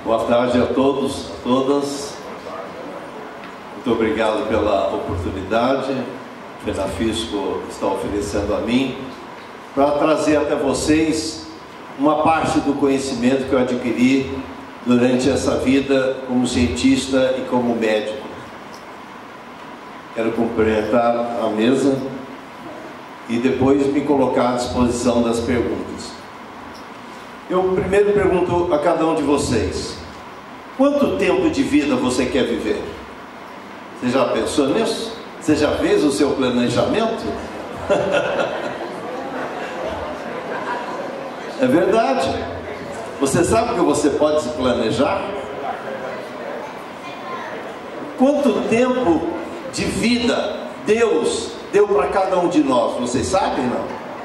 Boa tarde a todos, a todas. Muito obrigado pela oportunidade que a FENAFISCO está oferecendo a mim para trazer até vocês uma parte do conhecimento que eu adquiri durante essa vida como cientista e como médico. Quero cumprimentar a mesa e depois me colocar à disposição das perguntas. Eu primeiro pergunto a cada um de vocês: quanto tempo de vida você quer viver? Você já pensou nisso? Você já fez o seu planejamento? É verdade. Você sabe que você pode se planejar? Quanto tempo de vida Deus deu para cada um de nós? Vocês sabem, não?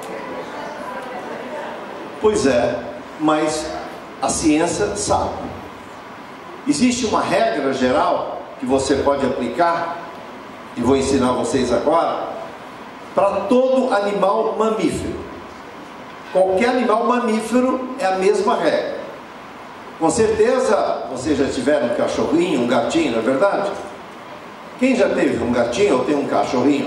Pois é, mas a ciência sabe. Existe uma regra geral que você pode aplicar, e vou ensinar vocês agora, para todo animal mamífero. Qualquer animal mamífero é a mesma regra. Com certeza vocês já tiveram um cachorrinho, um gatinho, não é verdade? Quem já teve um gatinho ou tem um cachorrinho?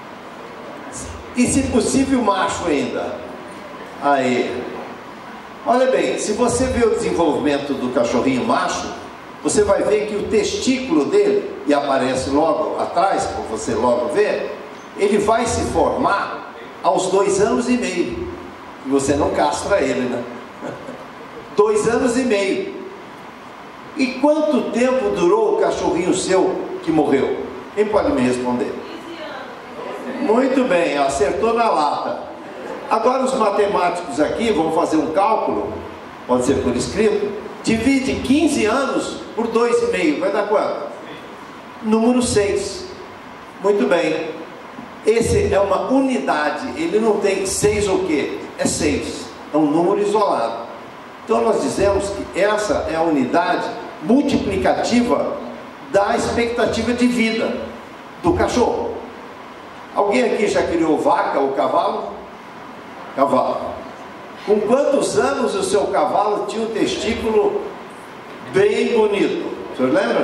E se possível macho ainda? Aí, olha bem, se você vê o desenvolvimento do cachorrinho macho, você vai ver que o testículo dele, e aparece logo atrás, para você logo ver, ele vai se formar aos 2 anos e meio. E você não castra ele, né? 2 anos e meio. E quanto tempo durou o cachorrinho seu que morreu? Quem pode me responder? Muito bem, acertou na lata. Agora os matemáticos aqui vão fazer um cálculo, pode ser por escrito. Divide 15 anos por 2,5, vai dar quanto? Número 6. Muito bem. Esse é uma unidade, ele não tem 6 o quê? É 6, é um número isolado. Então nós dizemos que essa é a unidade multiplicativa da expectativa de vida do cachorro. Alguém aqui já criou vaca ou cavalo? Cavalo. Com quantos anos o seu cavalo tinha um testículo bem bonito? O senhor lembra?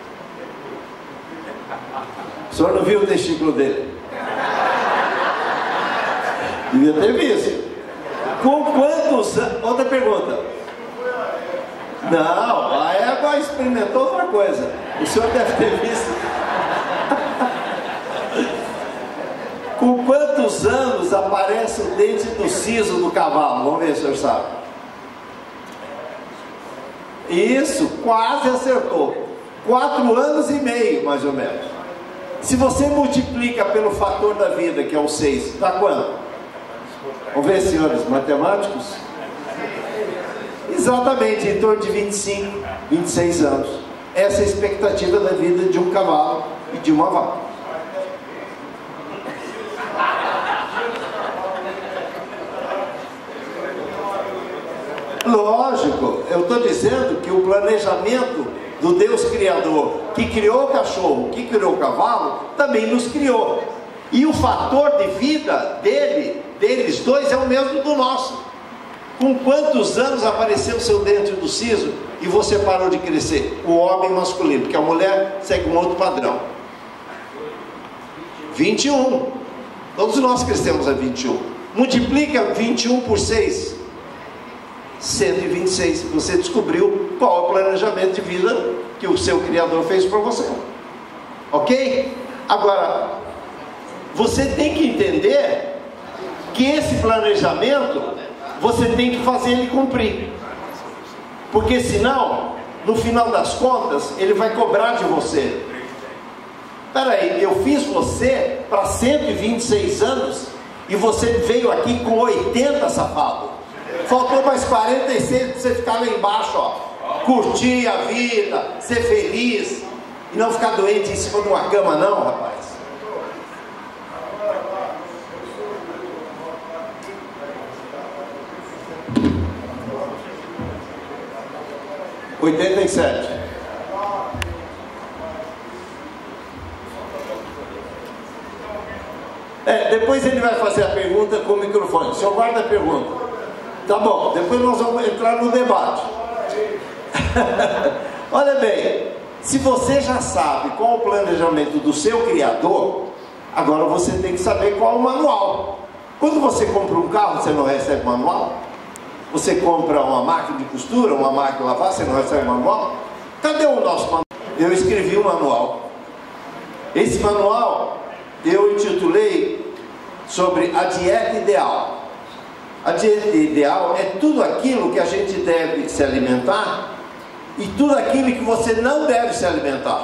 O senhor não viu o testículo dele? Devia ter visto. Com quantos anos? Outra pergunta. Não, a égua experimentou outra coisa. O senhor deve ter visto. Com quantos anos aparece o dente do siso do cavalo? Vamos ver se o senhor sabe. Isso, quase acertou. 4 anos e meio, mais ou menos. Se você multiplica pelo fator da vida, que é o 6, dá quanto? Vamos ver, senhores matemáticos? Exatamente, em torno de 25, 26 anos. Essa é a expectativa da vida de um cavalo e de uma vaca. Lógico, eu estou dizendo que o planejamento do Deus Criador, que criou o cachorro, que criou o cavalo, também nos criou. E o fator de vida deles dois é o mesmo do nosso. Com quantos anos apareceu o seu dente do siso e você parou de crescer? O homem masculino, porque a mulher segue um outro padrão. 21. Todos nós crescemos a 21. Multiplica 21 por 6. 126. Você descobriu qual é o planejamento de vida que o seu Criador fez para você. Ok? Agora, você tem que entender que esse planejamento você tem que fazer ele cumprir, porque senão, no final das contas, ele vai cobrar de você. Espera aí, eu fiz você para 126 anos e você veio aqui com 80, safado. Faltou mais 46 para você ficar lá embaixo, ó, curtir a vida, ser feliz e não ficar doente em cima de uma cama, não, rapaz. (87) Depois ele vai fazer a pergunta com o microfone. O senhor guarda a pergunta. Tá bom, depois nós vamos entrar no debate. Olha bem, se você já sabe qual é o planejamento do seu criador, agora você tem que saber qual é o manual. Quando você compra um carro, você não recebe manual? Você compra uma máquina de costura, uma máquina de lavar, você não recebe manual? Cadê o nosso manual? Eu escrevi um manual. Esse manual eu intitulei sobre a dieta ideal. A dieta ideal é tudo aquilo que a gente deve se alimentar e tudo aquilo que você não deve se alimentar.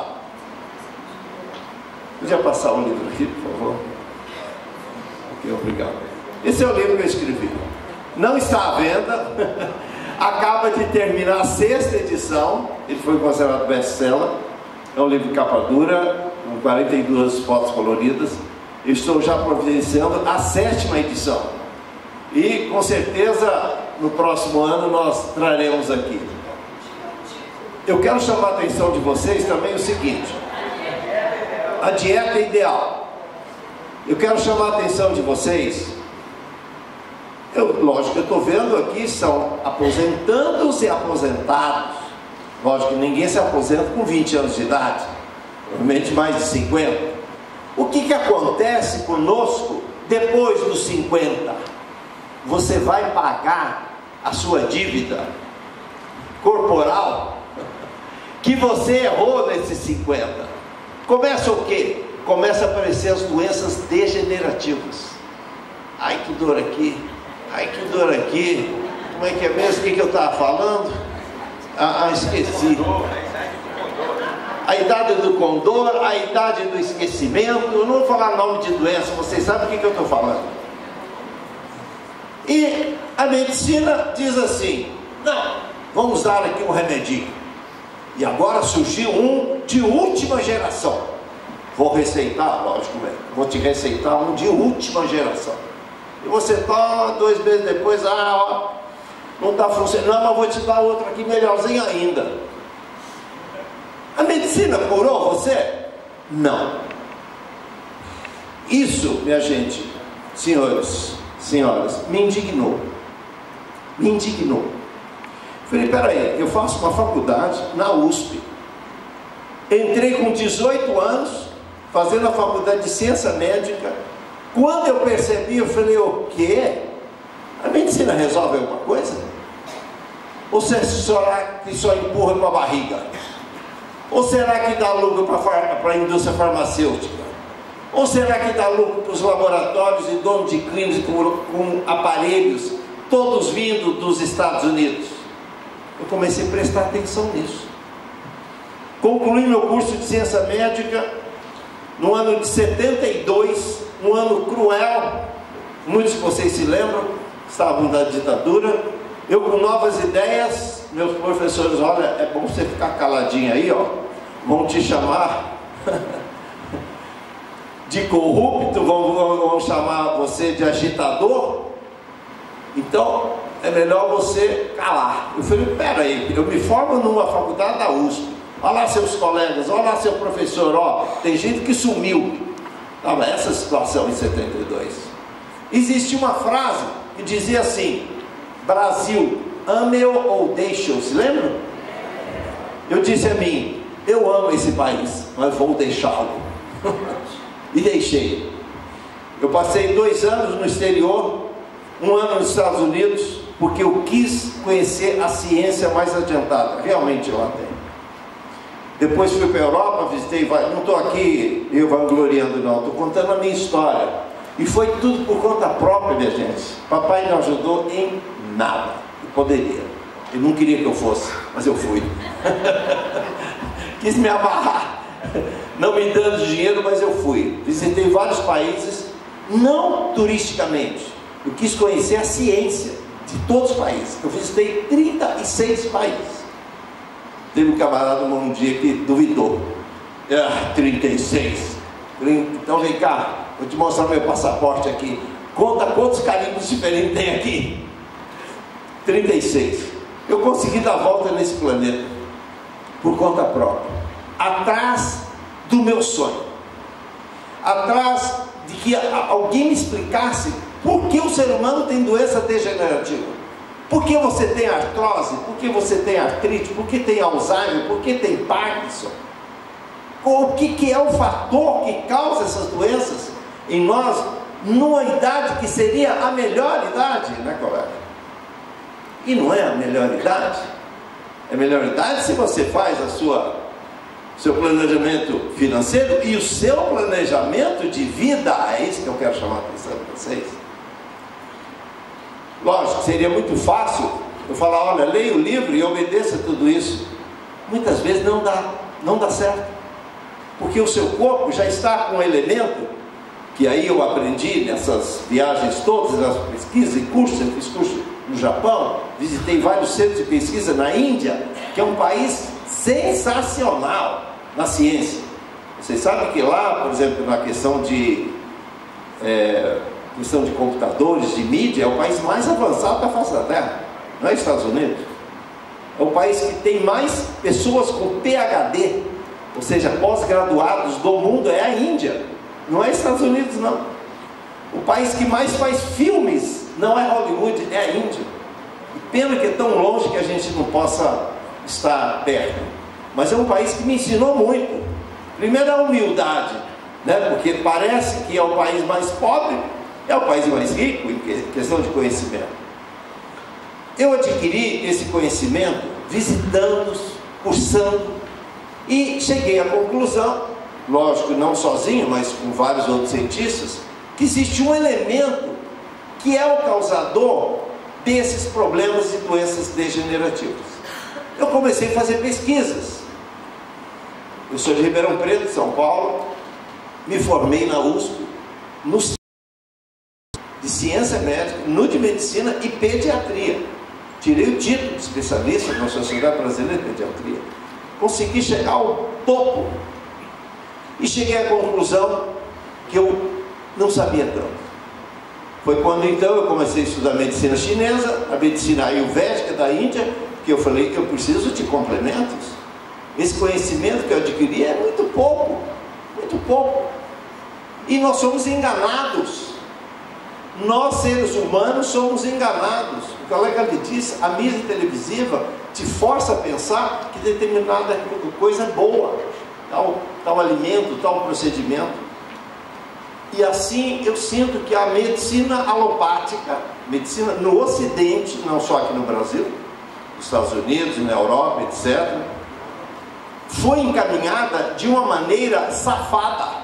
Podia passar o livro aqui, por favor? Ok, obrigado. Esse é o livro que eu escrevi. Não está à venda. Acaba de terminar a 6ª edição. Ele foi considerado best-seller. É um livro de capa dura, com 42 fotos coloridas. Eu estou já providenciando a 7ª edição. E com certeza no próximo ano nós traremos aqui. Eu quero chamar a atenção de vocês também o seguinte: a dieta ideal. Eu quero chamar a atenção de vocês. Lógico que eu estou vendo aqui são aposentandos e aposentados. Lógico que ninguém se aposenta com 20 anos de idade, provavelmente mais de 50. O que acontece conosco depois dos 50? Você vai pagar a sua dívida corporal que você errou nesses 50. Começa o quê? Começa a aparecer as doenças degenerativas. Ai, que dor aqui. Ai, que dor aqui. Como é que é mesmo? O que eu estava falando? Esqueci. A idade do condor, a idade do esquecimento. Eu não vou falar nome de doença, vocês sabem o que eu estou falando. E a medicina diz assim: não, vamos dar aqui um remedinho. E agora surgiu um de última geração. Vou receitar, lógico, vou te receitar um de última geração. E você toma, 2 meses depois, não está funcionando, não, mas vou te dar outro aqui melhorzinho ainda. A medicina curou você? Não. Isso, minha gente, senhores, senhoras, me indignou. Me indignou. Falei, peraí, eu faço uma faculdade na USP. Entrei com 18 anos, fazendo a faculdade de ciência médica. Quando eu percebi, eu falei, o quê? A medicina resolve alguma coisa? Ou será que só empurra com a barriga? Ou será que dá lucro para a indústria farmacêutica? Ou será que dá lucro para os laboratórios e donos de clínicas com aparelhos, todos vindo dos Estados Unidos? Eu comecei a prestar atenção nisso. Concluí meu curso de ciência médica no ano de 72, um ano cruel. Muitos de vocês se lembram, estavam da ditadura. Eu com novas ideias, meus professores, olha, é bom você ficar caladinho aí, ó. Vão te chamar de corrupto, vão chamar você de agitador. Então, é melhor você calar. Eu falei, peraí, eu me formo numa faculdade da USP. Olha lá seus colegas, olha lá seu professor, ó, tem gente que sumiu. Estava essa situação em 72. Existia uma frase que dizia assim: Brasil, ame-o ou deixe-o, se lembra? Eu disse a mim, eu amo esse país, mas vou deixá-lo. E deixei. Eu passei 2 anos no exterior, 1 ano nos Estados Unidos, porque eu quis conhecer a ciência mais adiantada. Realmente lá tem. Depois fui para a Europa, visitei, não estou aqui eu vangloriando não, estou contando a minha história. E foi tudo por conta própria, minha gente. Papai não ajudou em nada. Eu poderia. Ele não queria que eu fosse, mas eu fui. Quis me amarrar, não me dando dinheiro, mas eu fui. Visitei vários países, não turisticamente. Eu quis conhecer a ciência de todos os países. Eu visitei 36 países. Teve um camarada um dia que duvidou. 36. Então vem cá, vou te mostrar meu passaporte aqui. Conta quantos carimbos diferentes tem aqui. 36. Eu consegui dar a volta nesse planeta por conta própria, atrás do meu sonho, atrás de que alguém me explicasse por que o ser humano tem doença degenerativa. Por que você tem artrose? Por que você tem artrite? Por que tem Alzheimer? Por que tem Parkinson? O que é o fator que causa essas doenças em nós, numa idade que seria a melhor idade, né, colega? E não é a melhor idade. É a melhor idade se você faz seu planejamento financeiro e o seu planejamento de vida. É isso que eu quero chamar a atenção de vocês. Lógico, seria muito fácil eu falar, olha, leia o livro e obedeça tudo isso. Muitas vezes não dá certo. Porque o seu corpo já está com um elemento, que aí eu aprendi nessas viagens todas, nas pesquisas e cursos. Eu fiz curso no Japão, visitei vários centros de pesquisa na Índia, que é um país sensacional na ciência. Vocês sabem que lá, por exemplo, na questão de computadores, de mídia, é o país mais avançado da face da Terra. Não é Estados Unidos. É o país que tem mais pessoas com PhD, ou seja, pós-graduados do mundo, é a Índia. Não é Estados Unidos, não. O país que mais faz filmes não é Hollywood, é a Índia. E pena que é tão longe que a gente não possa estar perto. Mas é um país que me ensinou muito. Primeiro, a humildade, né? Porque parece que é o país mais pobre, é o país mais rico em questão de conhecimento. Eu adquiri esse conhecimento visitando, cursando, e cheguei à conclusão, lógico, não sozinho, mas com vários outros cientistas, que existe um elemento que é o causador desses problemas e doenças degenerativas. Eu comecei a fazer pesquisas. Eu sou de Ribeirão Preto, São Paulo, me formei na USP, no de ciência médica, no de medicina e pediatria. Tirei o título de especialista na Sociedade Brasileira de Pediatria. Consegui chegar ao topo e cheguei à conclusão que eu não sabia tanto. Foi quando então eu comecei a estudar medicina chinesa, a medicina ayurvédica da Índia, que eu falei que eu preciso de complementos. Esse conhecimento que eu adquiri é muito pouco, muito pouco. E nós somos enganados. Nós, seres humanos, somos enganados. O colega lhe disse, a mídia televisiva te força a pensar que determinada coisa é boa, tal alimento, tal procedimento. E assim eu sinto que a medicina alopática, medicina no Ocidente, não só aqui no Brasil, nos Estados Unidos, na Europa, etc., foi encaminhada de uma maneira safada.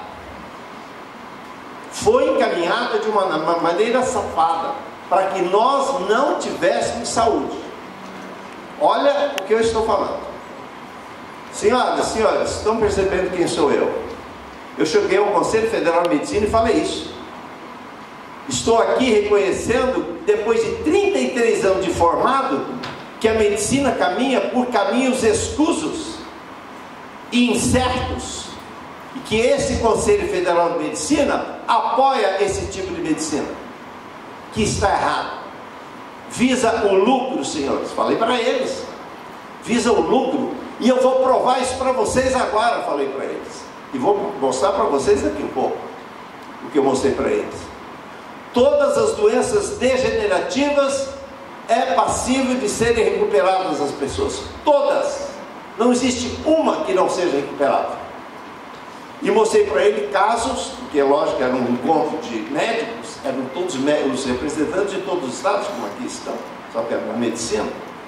Foi encaminhada de uma maneira safada, para que nós não tivéssemos saúde. Olha o que eu estou falando. Senhoras, senhores, estão percebendo quem sou eu? Eu cheguei ao Conselho Federal de Medicina e falei isso. Estou aqui reconhecendo, depois de 33 anos de formado, que a medicina caminha por caminhos escusos e incertos, e que esse Conselho Federal de Medicina apoia esse tipo de medicina, que está errado. Visa o lucro, senhores. Falei para eles. Visa o lucro. E eu vou provar isso para vocês agora, falei para eles. E vou mostrar para vocês daqui a pouco o que eu mostrei para eles. Todas as doenças degenerativas é passível de serem recuperadas as pessoas. Todas. Não existe uma que não seja recuperada. E mostrei para ele casos, porque lógico era um encontro de médicos, eram todos os representantes de todos os estados, como aqui estão, só que era na medicina.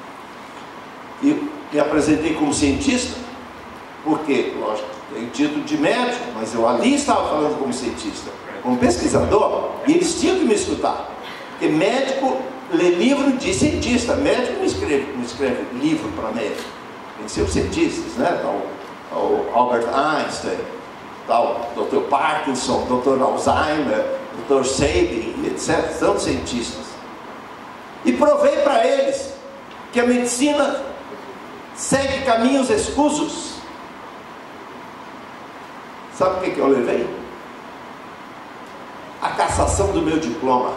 E me apresentei como cientista, porque, lógico, tenho título de médico, mas eu ali estava falando como cientista, como pesquisador, e eles tinham que me escutar. Porque médico lê livro de cientista, médico não escreve livro para médico. Tem que ser os cientistas, né? O Albert Einstein, tal, Dr. Parkinson, Dr. Alzheimer, Dr. Sabin, etc. São cientistas. E provei para eles que a medicina segue caminhos escusos. Sabe o que eu levei? A cassação do meu diploma.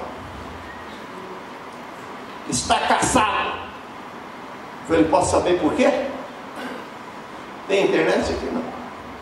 Está cassado. Eu falei, posso saber por quê? Tem internet aqui? Não.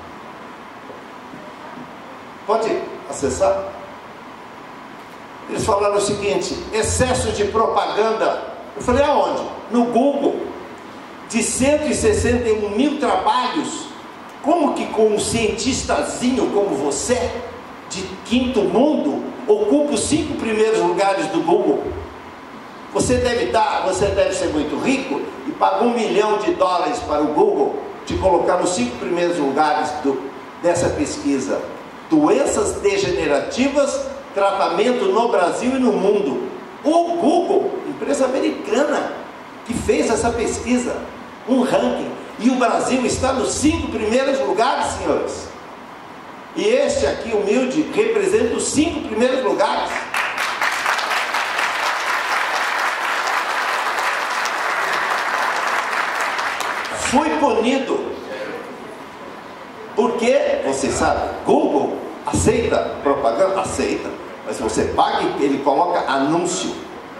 Pode acessar? Eles falaram o seguinte: excesso de propaganda Eu falei, aonde? No Google. De 161 mil trabalhos, como que com um cientistazinho como você, de quinto mundo, ocupa os 5 primeiros lugares do Google? Você deve ser muito rico e paga $1 milhão para o Google te colocar nos 5 primeiros lugares dessa pesquisa. Doenças degenerativas, tratamento no Brasil e no mundo. O Google, empresa americana, que fez essa pesquisa, um ranking, e o Brasil está nos 5 primeiros lugares, senhores. E este aqui, humilde, representa os 5 primeiros lugares. Fui punido, porque, você sabe, Google aceita propaganda? Aceita, mas você paga e ele coloca anúncio.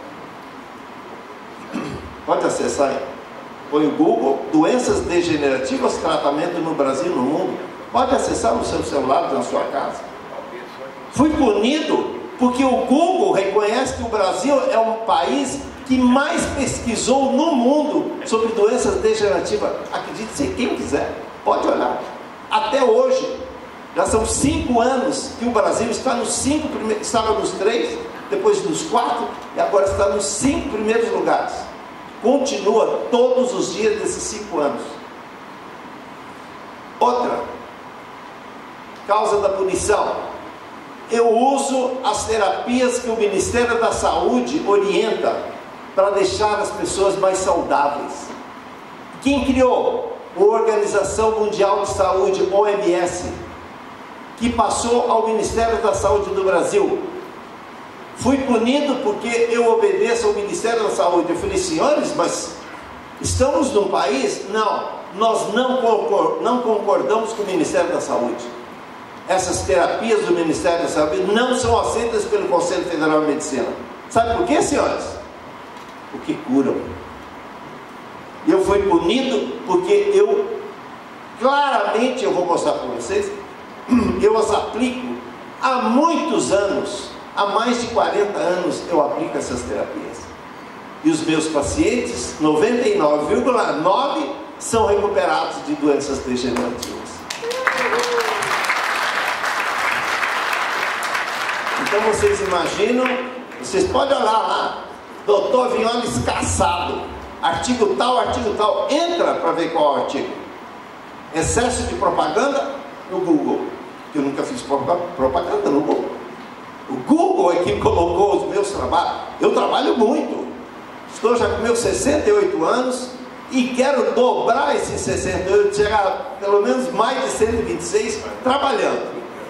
Pode acessar aí. Põe o Google, doenças degenerativas, tratamento no Brasil e no mundo. Pode acessar no seu celular, na sua casa. Fui punido porque o Google reconhece que o Brasil é um país que mais pesquisou no mundo sobre doenças degenerativas. Acredite se quem quiser, pode olhar. Até hoje, já são 5 anos que o Brasil está nos 5 primeiros, estava nos 3, depois nos 4 e agora está nos 5 primeiros lugares. Continua todos os dias desses 5 anos. Outra causa da punição: eu uso as terapias que o Ministério da Saúde orienta para deixar as pessoas mais saudáveis. Quem criou? A Organização Mundial de Saúde, OMS, que passou ao Ministério da Saúde do Brasil. Fui punido porque eu obedeço ao Ministério da Saúde. Eu falei, senhores, mas estamos num país? Não, nós não concordamos com o Ministério da Saúde. Essas terapias do Ministério da Saúde não são aceitas pelo Conselho Federal de Medicina. Sabe por quê, senhores? Porque curam. Eu fui punido porque claramente, eu vou mostrar para vocês, eu as aplico há muitos anos. Há mais de 40 anos eu aplico essas terapias. E os meus pacientes, 99,9%, são recuperados de doenças degenerativas. Então vocês imaginam, vocês podem olhar lá, Dr. Vinholes Cassado, artigo tal, entra para ver qual é o artigo. Excesso de propaganda no Google. Eu nunca fiz propaganda no Google. O Google é que colocou os meus trabalhos. Eu trabalho muito. Estou já com meus 68 anos e quero dobrar esses 68, chegar a pelo menos mais de 126 trabalhando.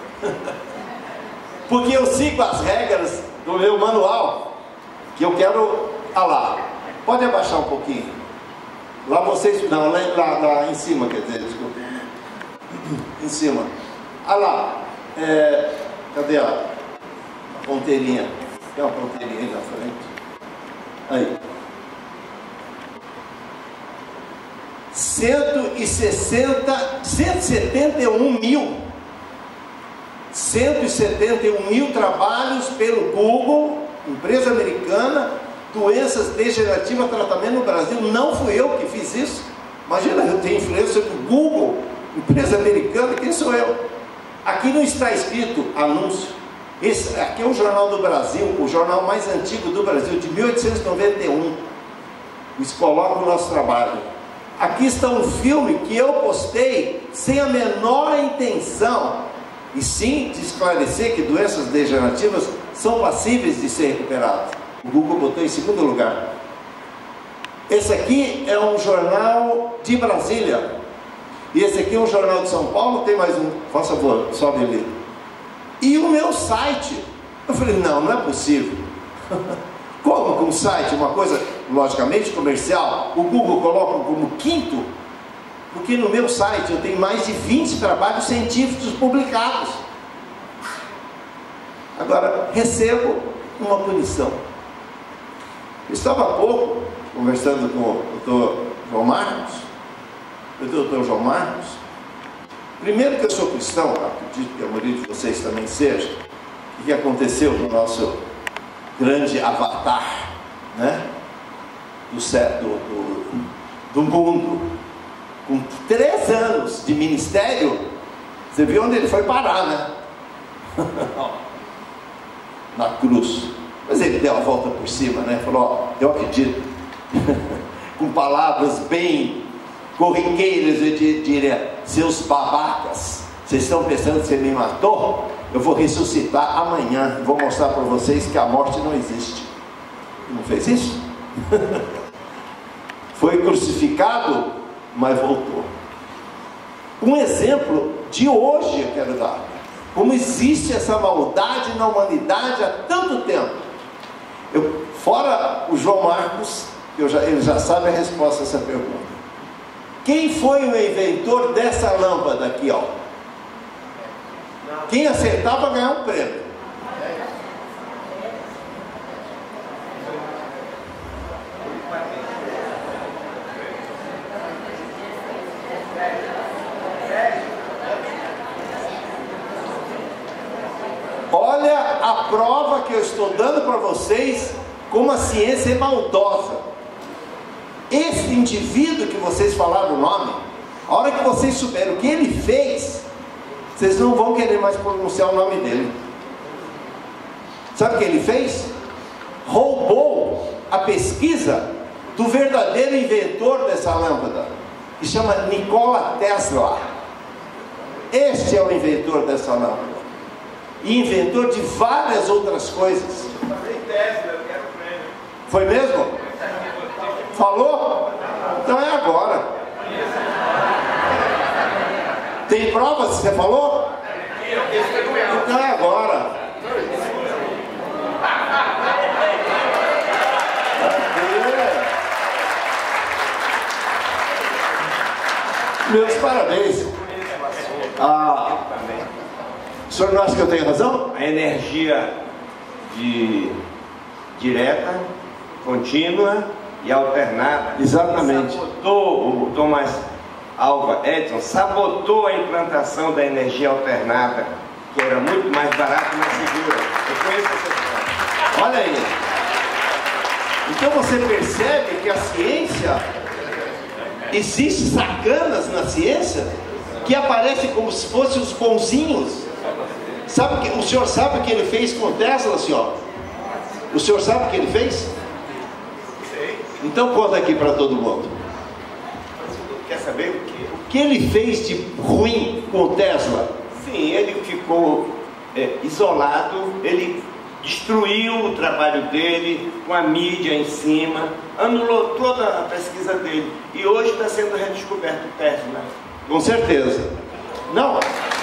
Porque eu sigo as regras do meu manual, que eu quero. Ah lá, pode abaixar um pouquinho. Lá vocês. Não, lá em cima, quer dizer, desculpa. Em cima. Ah lá. Cadê a ponteirinha? Tem uma ponteirinha aí na frente. Aí. 171 mil trabalhos pelo Google, empresa americana, doenças degenerativas, tratamento no Brasil. Não fui eu que fiz isso. Imagina, eu tenho influência do Google, empresa americana, quem sou eu? Aqui não está escrito anúncio. Esse aqui é o Jornal do Brasil, o jornal mais antigo do Brasil, de 1891. Eles colocam o nosso trabalho. Aqui está um filme que eu postei sem a menor intenção, e sim de esclarecer que doenças degenerativas são passíveis de ser recuperadas. O Google botou em segundo lugar. Esse aqui é um jornal de Brasília. E esse aqui é um jornal de São Paulo. Tem mais um, por favor, sobe ali. E o meu site. Eu falei, não é possível. Como com um site, uma coisa logicamente comercial, o Google coloca como quinto? Porque no meu site eu tenho mais de 20 trabalhos científicos publicados. Agora, recebo uma punição. Eu estava há pouco conversando com o doutor João Marcos. O doutor João Marcos, primeiro que eu sou cristão, acredito que a maioria de vocês também seja. O que aconteceu no nosso grande avatar, né? do mundo, com 3 anos de ministério. Você viu onde ele foi parar, né? Na cruz. Mas ele deu a volta por cima, né? Falou: ó, eu acredito. Com palavras bem corriqueiras, eu diria: seus babacas, vocês estão pensando que você me matou? Eu vou ressuscitar amanhã, vou mostrar para vocês que a morte não existe. Não fez isso? Foi crucificado, mas voltou. Um exemplo de hoje eu quero dar. Como existe essa maldade na humanidade há tanto tempo. Fora o João Marcos, ele já sabe a resposta a essa pergunta. Quem foi o inventor dessa lâmpada aqui, ó? Quem acertar vai ganhar um prêmio. Olha a prova que eu estou dando para vocês, como a ciência é maldosa. Esse indivíduo que vocês falaram o nome, a hora que vocês souberem o que ele fez, vocês não vão querer mais pronunciar o nome dele. Sabe o que ele fez? Roubou a pesquisa do verdadeiro inventor dessa lâmpada, que chama Nikola Tesla. Este é o inventor dessa lâmpada, e inventor de várias outras coisas. Foi mesmo? Falou? Então é agora. Tem provas que você falou? Então é agora. Meus parabéns. O senhor não acha que eu tenho razão? A energia direta, contínua e alternada. Exatamente. Sabotou, o Thomas Alva Edison sabotou a implantação da energia alternada, que era muito mais barata e mais segura. Eu conheço essa história. Olha aí. Então você percebe que a ciência, existe sacanas na ciência que aparecem como se fossem os bonzinhos. Sabe que o senhor sabe o que ele fez com o Tesla, senhor? O senhor sabe o que ele fez? Então conta aqui para todo mundo. Quer saber o quê? O que ele fez de ruim com o Tesla? Sim, ele ficou isolado, ele destruiu o trabalho dele com a mídia em cima, anulou toda a pesquisa dele. E hoje está sendo redescoberto o Tesla. Com certeza. Não.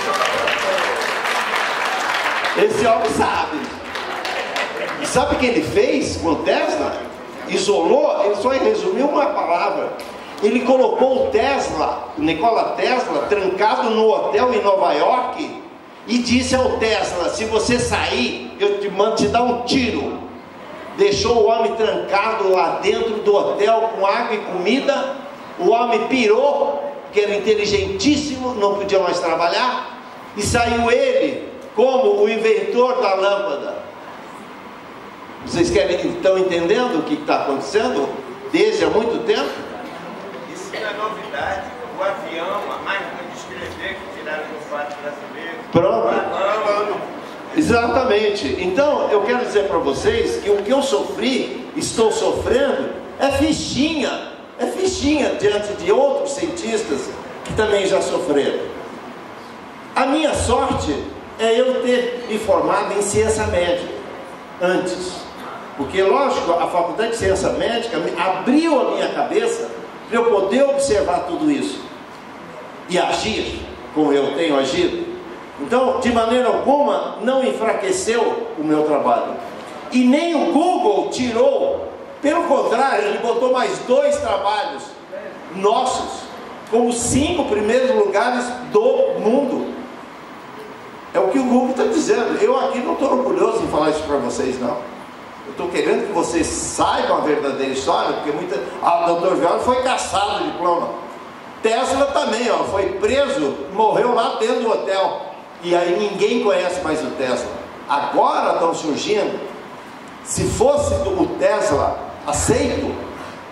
Esse homem sabe. E sabe o que ele fez com o Tesla? Isolou, ele só resumiu uma palavra. Ele colocou o Tesla, o Nikola Tesla, trancado no hotel em Nova York, e disse ao Tesla: se você sair, eu te mando te dar um tiro. Deixou o homem trancado lá dentro do hotel com água e comida. O homem pirou, que era inteligentíssimo, não podia mais trabalhar, e saiu ele como o inventor da lâmpada. Vocês estão entendendo o que está acontecendo desde há muito tempo? Isso não é novidade. O avião, a máquina de escrever que tiraram do fato brasileiro. Pronto. Exatamente. Então eu quero dizer para vocês que o que eu sofri, estou sofrendo, é fichinha diante de outros cientistas que também já sofreram. A minha sorte é eu ter me formado em ciência médica antes, porque lógico, a faculdade de ciência médica abriu a minha cabeça para eu poder observar tudo isso e agir como eu tenho agido. Então, de maneira alguma, não enfraqueceu o meu trabalho, e nem o Google tirou. Pelo contrário, ele botou mais 2 trabalhos nossos como 5 primeiros lugares do mundo. É o que o Google está dizendo. Eu aqui não estou orgulhoso em falar isso para vocês, não. Eu estou querendo que vocês saibam a verdadeira história, porque o Dr. Viola foi caçado de diploma. Tesla também, ó, foi preso, morreu lá dentro do hotel. E aí ninguém conhece mais o Tesla. Agora estão surgindo. Se fosse o Tesla aceito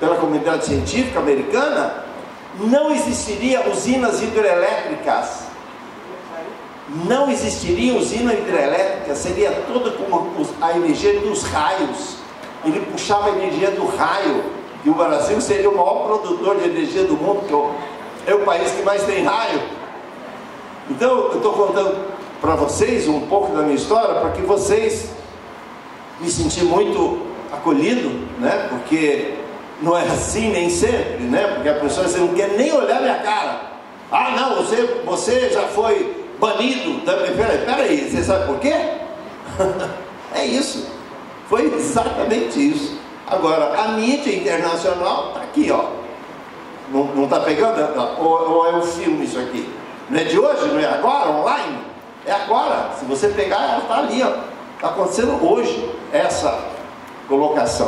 pela comunidade científica americana, não existiria usinas hidrelétricas. Não existiria usina hidrelétrica, seria toda como a energia dos raios. Ele puxava a energia do raio, e o Brasil seria o maior produtor de energia do mundo, porque é o país que mais tem raio. Então, eu estou contando para vocês um pouco da minha história, para que vocês me sentir muito acolhido, né? Porque não é assim nem sempre, né? Porque a pessoa você não quer nem olhar minha cara. Ah, não, você já foi banido. Peraí, você sabe por quê? É isso. Foi exatamente isso. Agora, a mídia internacional está aqui, ó. Não está pegando? Ou é um filme isso aqui? Não é de hoje? Não é agora? Online? É agora. Se você pegar, ela está ali, ó. Está acontecendo hoje essa colocação.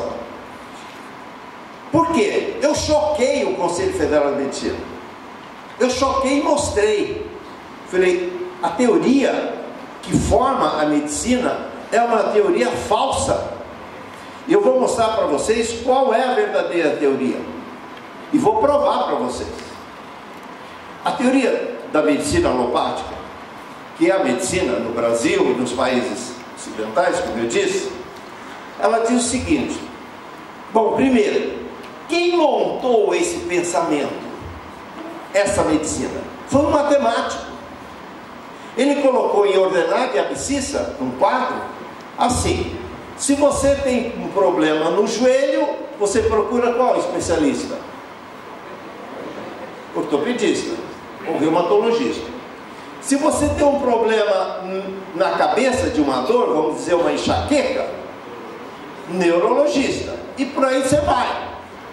Por quê? Eu choquei o Conselho Federal de Medicina. Eu choquei e mostrei. Falei, a teoria que forma a medicina é uma teoria falsa. E eu vou mostrar para vocês qual é a verdadeira teoria. E vou provar para vocês. A teoria da medicina alopática, que é a medicina no Brasil e nos países ocidentais, como eu disse, ela diz o seguinte: bom, primeiro, quem montou esse pensamento, essa medicina? Foi um matemático. Ele colocou em ordenada e abscissa, um quadro, assim: se você tem um problema no joelho, você procura qual especialista? Ortopedista ou reumatologista. Se você tem um problema na cabeça de uma dor, vamos dizer uma enxaqueca, neurologista. E por aí você vai.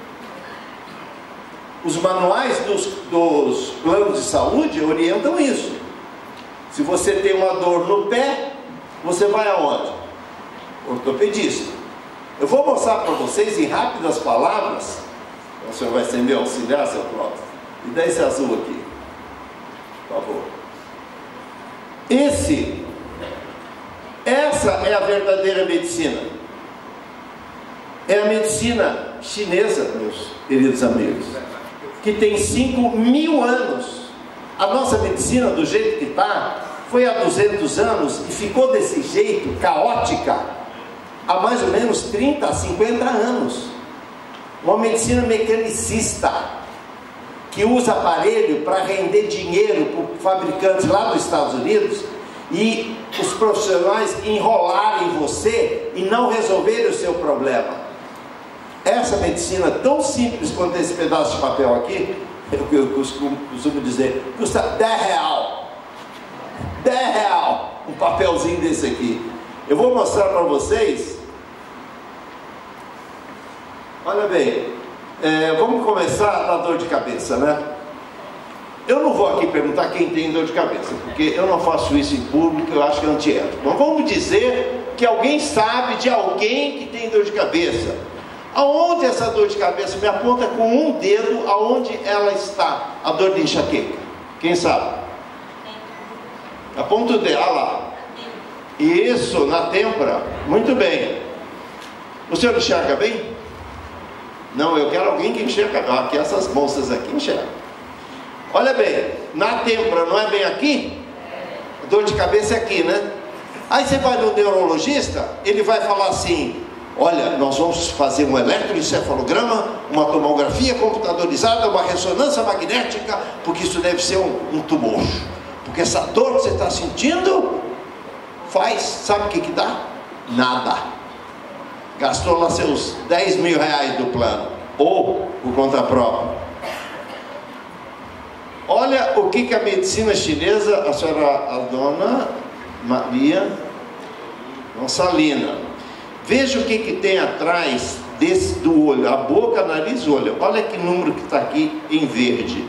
Os manuais dos planos de saúde orientam isso. Se você tem uma dor no pé, você vai aonde? Ortopedista. Eu vou mostrar para vocês em rápidas palavras. O senhor vai ser meu auxiliar, seu Cláudio. E dá esse azul aqui, por favor. Essa é a verdadeira medicina. É a medicina chinesa, meus queridos amigos, que tem 5.000 anos. A nossa medicina, do jeito que está, foi há 200 anos e ficou desse jeito, caótica, há mais ou menos 30 a 50 anos. Uma medicina mecanicista, que usa aparelho para render dinheiro para fabricantes lá dos Estados Unidos, e os profissionais enrolarem você e não resolverem o seu problema. Essa medicina tão simples quanto esse pedaço de papel aqui, eu costumo dizer, custa 10 real. 10 real um papelzinho desse aqui. Eu vou mostrar para vocês. Olha bem, vamos começar da dor de cabeça, né? Eu não vou aqui perguntar quem tem dor de cabeça, porque eu não faço isso em público, eu acho que é antiético. Mas vamos dizer que alguém sabe de alguém que tem dor de cabeça. Aonde essa dor de cabeça? Me aponta com um dedo aonde ela está, a dor de enxaqueca. Quem sabe? Aponta o dedo, olha lá. Isso, na têmpora. Muito bem. O senhor enxerga bem? Não, eu quero alguém que enxerga. Aqui essas moças aqui enxergam. Olha bem, na têmpora, não é bem aqui? A dor de cabeça é aqui, né? Aí você vai no neurologista, ele vai falar assim: olha, nós vamos fazer um eletroencefalograma, uma tomografia computadorizada, uma ressonância magnética, porque isso deve ser um tumor. Porque essa dor que você está sentindo sabe o que dá? Nada. Gastou lá seus 10 mil reais do plano, ou por conta própria. Olha o que a medicina chinesa, a dona Maria Gonçalina, veja o que tem atrás do olho, a boca, nariz, olho. Olha que número que está aqui em verde.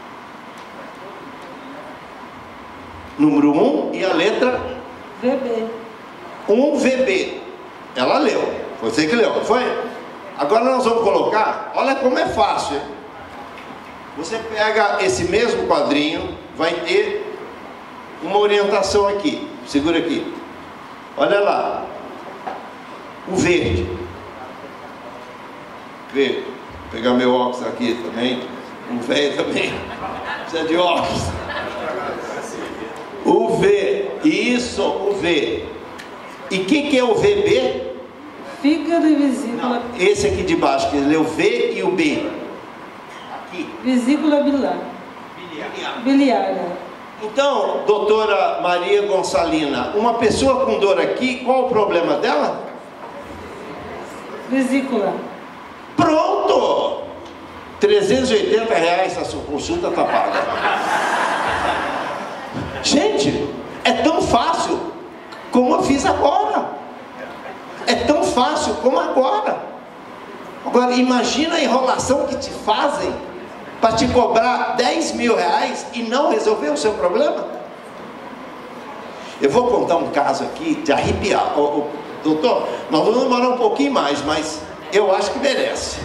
Número 1 e a letra VB. 1VB. Ela leu. Foi você que leu, não foi? Agora nós vamos colocar, olha como é fácil, hein? Você pega esse mesmo quadrinho, vai ter uma orientação aqui. Segura aqui. Olha lá. O verde. Verde. Vou pegar meu óculos aqui também. O velho também precisa de óculos. O V, isso, o V. E o que é o VB? Fígado e vesícula. Não, esse aqui de baixo, que ele é o V e o B. Aqui. Vesícula biliar. Biliar. Então, doutora Maria Gonçalina, uma pessoa com dor aqui, qual o problema dela? Vesícula. Pronto! R$380 a sua consulta está paga. Gente, é tão fácil como eu fiz agora. É tão fácil como agora. Agora, imagina a enrolação que te fazem para te cobrar R$10.000 e não resolver o seu problema. Eu vou contar um caso aqui de arrepiar. Doutor, nós vamos demorar um pouquinho mais, mas eu acho que merece.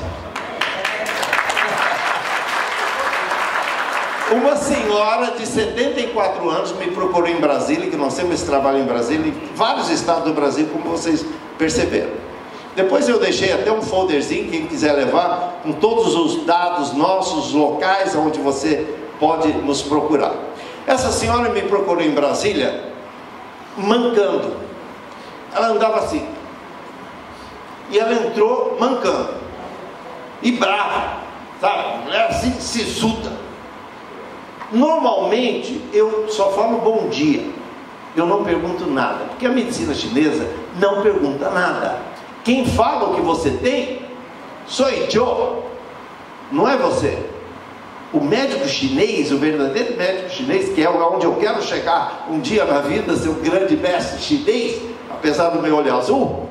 Uma senhora de 74 anos me procurou em Brasília, que nós temos esse trabalho em Brasília, em vários estados do Brasil, como vocês perceberam. Depois eu deixei até um folderzinho, quem quiser levar, com todos os dados nossos, locais onde você pode nos procurar. Essa senhora me procurou em Brasília, mancando. Ela andava assim. E ela entrou mancando. E brava, sabe? Mulher assim, sisuda. Normalmente, eu só falo bom dia. Eu não pergunto nada. Porque a medicina chinesa não pergunta nada. Quem fala o que você tem, sou eu, não é você. O médico chinês, o verdadeiro médico chinês, que é onde eu quero chegar um dia na vida, ser um grande mestre chinês, apesar do meu olho azul,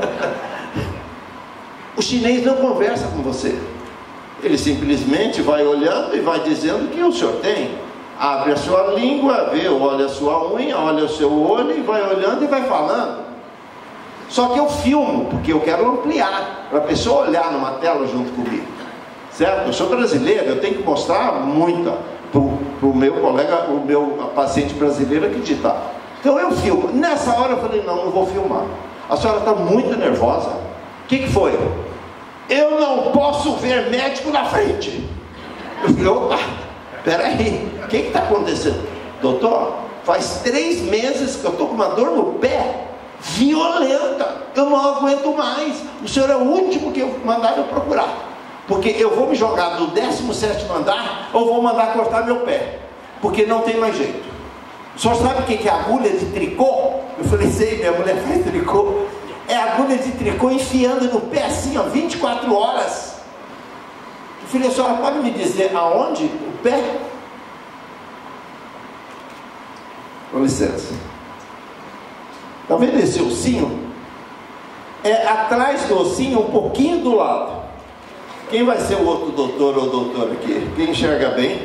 o chinês não conversa com você. Ele simplesmente vai olhando e vai dizendo o que o senhor tem. Abre a sua língua, vê, olha a sua unha, olha o seu olho e vai olhando e vai falando. Só que eu filmo, porque eu quero ampliar, para a pessoa olhar numa tela junto comigo. Certo? Eu sou brasileiro, eu tenho que mostrar muito para o meu colega, o meu paciente brasileiro acreditar. Então eu filmo. Nessa hora eu falei, não vou filmar. A senhora está muito nervosa. O que foi? Eu não posso ver médico na frente. Eu falei, opa, peraí, o que está acontecendo? Doutor, faz 3 meses que eu estou com uma dor no pé violenta, eu não aguento mais. O senhor é o último que mandaram eu procurar, porque eu vou me jogar do 17º andar ou vou mandar cortar meu pé, porque não tem mais jeito. O senhor sabe o que é agulha de tricô? Eu falei, sei, minha mulher faz tricô. É agulha de tricô enfiando no pé assim, ó, 24 horas. Eu falei, a senhora pode me dizer aonde? O pé? Com licença. Está vendo esse ossinho? É atrás do ossinho, um pouquinho do lado. Quem vai ser o outro doutor ou doutora aqui? Quem enxerga bem?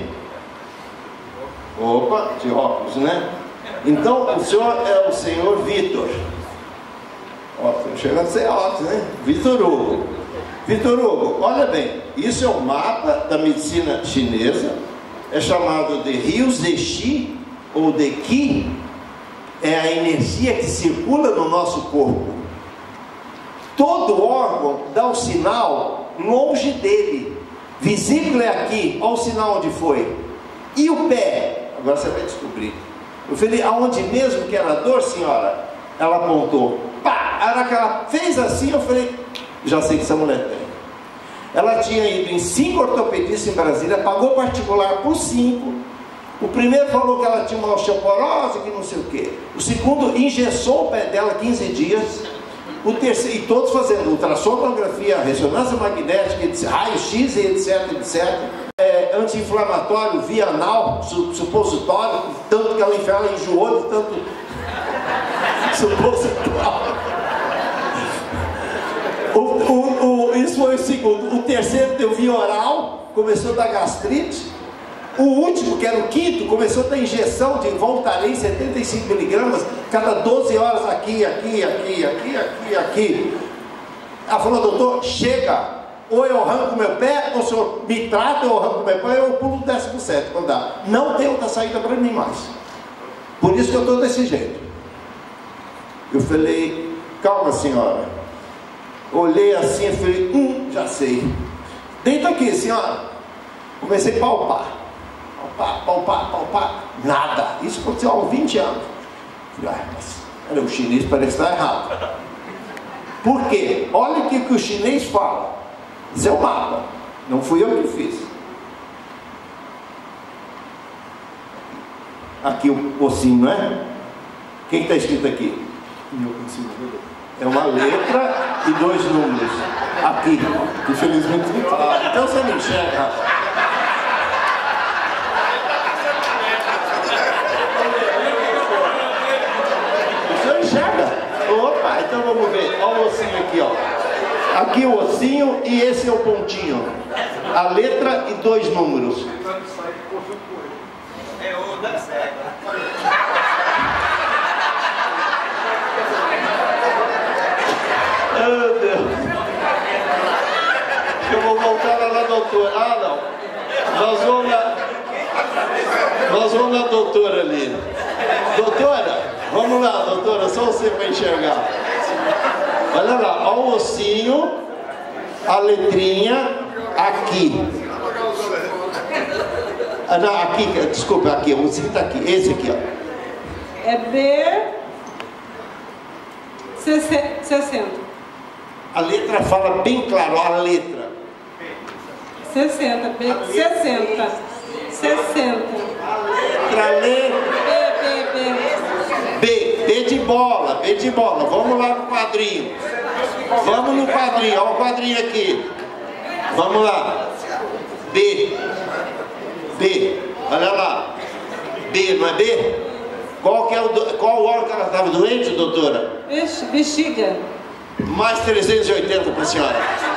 Opa, de óculos, né? Então, o senhor é o senhor Vitor. Ó, chega a ser ótimo, né? Vitor Hugo. Vitor Hugo, olha bem, isso é um mapa da medicina chinesa. É chamado de rios de Qi ou de Qi. É a energia que circula no nosso corpo. Todo órgão dá um sinal longe dele. Vesícula é aqui, olha o sinal onde foi. E o pé? Agora você vai descobrir. Eu falei, aonde mesmo que era a dor, senhora? Ela apontou. Pá! A hora que ela fez assim, eu falei, já sei que essa mulher tem. Ela tinha ido em 5 ortopedistas em Brasília, pagou particular por 5. O primeiro falou que ela tinha uma osteoporose, que não sei o quê. O segundo engessou o pé dela 15 dias. O terceiro, e todos fazendo ultrassonografia, ressonância magnética, raio-x, etc, etc. Anti-inflamatório, via anal, supositório, tanto que ela enjoou de tanto supositório. Isso foi o segundo. O terceiro deu via oral, começou a dar gastrite. O último, que era o quinto, começou a ter injeção de Voltaren 75 miligramas, cada 12 horas aqui. Ela falou, doutor, chega, ou eu arranco meu pé, ou o senhor me trata, eu arranco meu pé, ou eu pulo o 17º andar. Não tem outra saída para mim mais. Por isso que eu estou desse jeito. Eu falei, calma senhora. Olhei assim e falei, já sei. Deita aqui, senhora. Comecei a palpar. Palpar. Nada. Isso aconteceu há uns 20 anos. Falei, mas o chinês parece estar errado. Por quê? Olha o que o chinês fala. Isso é o mapa. Não fui eu que fiz. Aqui o ossinho, não é? O que está escrito aqui? É uma letra e 2 números. Aqui. Infelizmente. Então você não enxerga. Você enxerga? Opa, então vamos ver. Olha o ossinho aqui, ó. Aqui o ossinho e esse é o pontinho. A letra e 2 números. É o da cega. Meu Deus. Eu vou voltar lá na doutora. Ah, não. Nós vamos na doutora ali. Doutora, vamos lá, doutora. Só você para enxergar. Olha lá, olha o ossinho, a letrinha aqui. Ah, não, aqui, desculpa, aqui, o ossinho está aqui. Esse aqui, ó. É B 60. A letra fala bem claro, a letra. 60, B 60. 60. A letra. B de bola, B de bola. Vamos lá no quadrinho. Vamos no quadrinho, olha o quadrinho aqui. Vamos lá. B. Olha lá. B, não é B? Qual órgão que ela estava doente, doutora? Bexiga. Mais 380 para a senhora.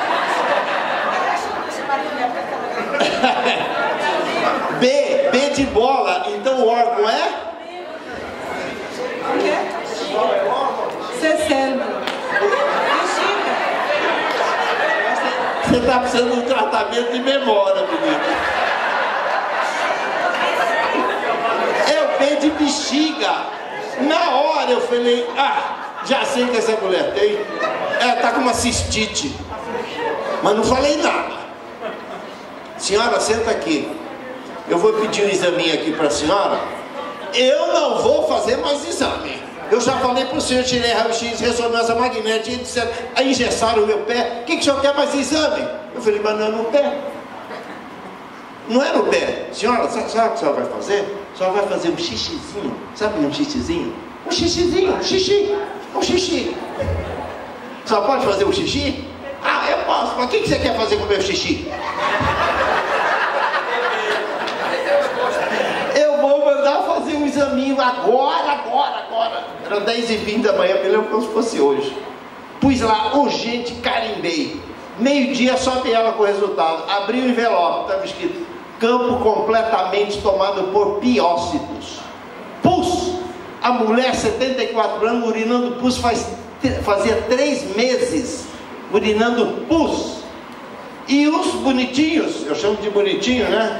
B de bola. Então o órgão é? 60. Bexiga. Você está precisando de um tratamento de memória, menino. É o B de bexiga. Na hora eu falei, já sei que essa mulher tem. Ela está com uma cistite. Mas não falei nada. Senhora, senta aqui. Eu vou pedir um exame aqui para a senhora. Eu não vou fazer mais exame. Eu já falei para o senhor, tirei raio-x, ressonância magnética, etc. Aí engessaram o meu pé. O que o senhor quer mais exame? Eu falei, mas não é no pé. Não é no pé. Senhora, sabe o que a senhora vai fazer? A senhora vai fazer um xixizinho. Sabe um xixizinho? Um xixizinho, xixi. Um xixi. Só pode fazer um xixi? Ah, eu posso. Mas o que você quer fazer com o meu xixi? Eu vou mandar fazer um examinho agora. Era 10h20 da manhã, me lembro como se fosse hoje. Pus lá, urgente, carimbei. Meio-dia só tem ela com o resultado. Abri o envelope, estava escrito: campo completamente tomado por piócitos. Pus! A mulher, 74 anos, urinando pus fazia 3 meses. Urinando pus. E os bonitinhos, eu chamo de bonitinho, né?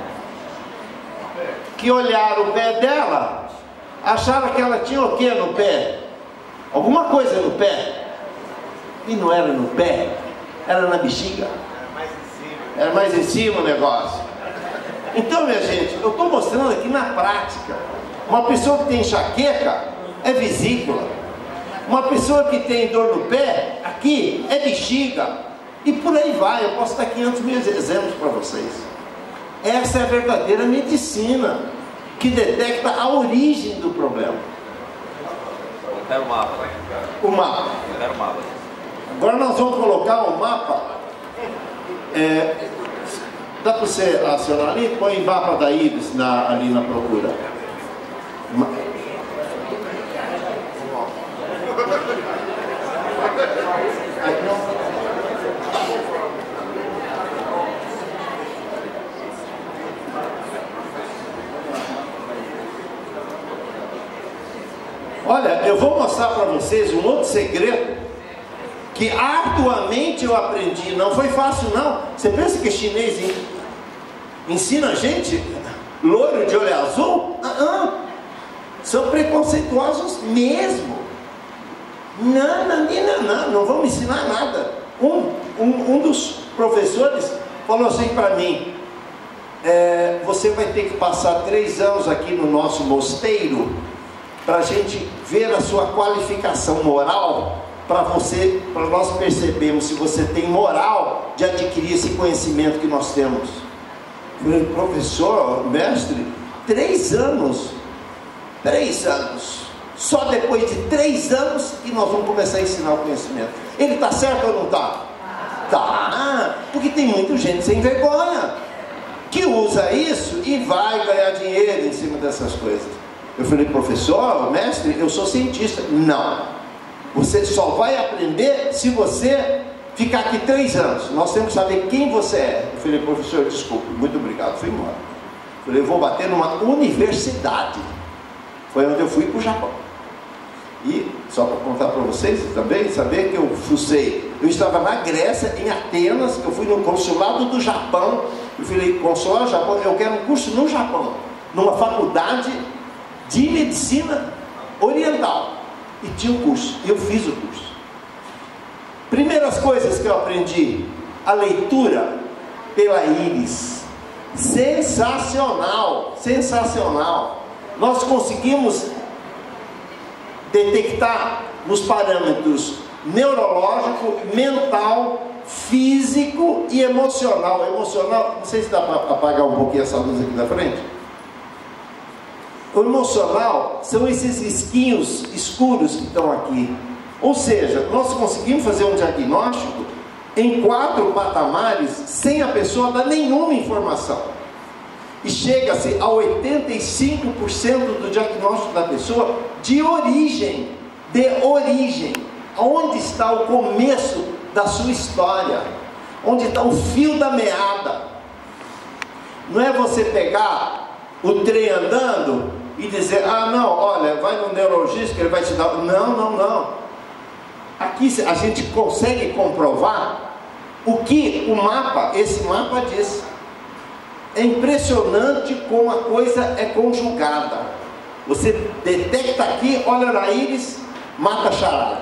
Que olharam o pé dela, acharam que ela tinha o que no pé? Alguma coisa no pé. E não era no pé, era na bexiga. Era mais em cima o negócio. Então, minha gente, eu estou mostrando aqui na prática. Uma pessoa que tem enxaqueca é vesícula. Uma pessoa que tem dor no pé, aqui, é bexiga. E por aí vai, eu posso dar 500 mil exemplos para vocês. Essa é a verdadeira medicina, que detecta a origem do problema. Quero o mapa. O mapa. Quero o mapa. Agora nós vamos colocar o mapa. Dá para você acionar ali? Põe o mapa da Iris ali na procura. Olha, eu vou mostrar para vocês um outro segredo que arduamente eu aprendi. Não foi fácil, não. Você pensa que chinês ensina a gente loiro de olho azul? São preconceituosos mesmo. Não vão me ensinar nada. Um dos professores falou assim para mim: você vai ter que passar 3 anos aqui no nosso mosteiro para a gente ver a sua qualificação moral, para nós percebermos se você tem moral de adquirir esse conhecimento que nós temos. Eu falei: professor, mestre, 3 anos, 3 anos, só depois de 3 anos que nós vamos começar a ensinar o conhecimento. Ele está certo ou não está? Tá, porque tem muita gente sem vergonha que usa isso e vai ganhar dinheiro em cima dessas coisas. Eu falei: professor, mestre, eu sou cientista. Não, você só vai aprender se você ficar aqui 3 anos. Nós temos que saber quem você é. Eu falei: professor, desculpe, muito obrigado, fui embora. Eu falei: eu vou bater numa universidade. Foi onde eu fui para o Japão. E só para contar para vocês também, saber que eu fucei. Eu estava na Grécia, em Atenas, eu fui no consulado do Japão. Eu falei: consulado do Japão, eu quero um curso no Japão, numa faculdade de medicina oriental. E tinha um curso, e eu fiz o curso. Primeiras coisas que eu aprendi: a leitura pela íris. Sensacional, sensacional. Nós conseguimos detectar nos parâmetros neurológico, mental, físico e emocional. Emocional, não sei se dá para apagar um pouquinho essa luz aqui da frente. O emocional são esses risquinhos escuros que estão aqui. Ou seja, nós conseguimos fazer um diagnóstico em 4 patamares sem a pessoa dar nenhuma informação. E chega-se a 85% do diagnóstico da pessoa de origem. Onde está o começo da sua história? Onde está o fio da meada? Não é você pegar o trem andando e dizer: ah, não, olha, vai no neurologista que ele vai te dar. Não. Aqui a gente consegue comprovar o que esse mapa diz. É impressionante como a coisa é conjugada. Você detecta aqui, olha na íris, mata a charada.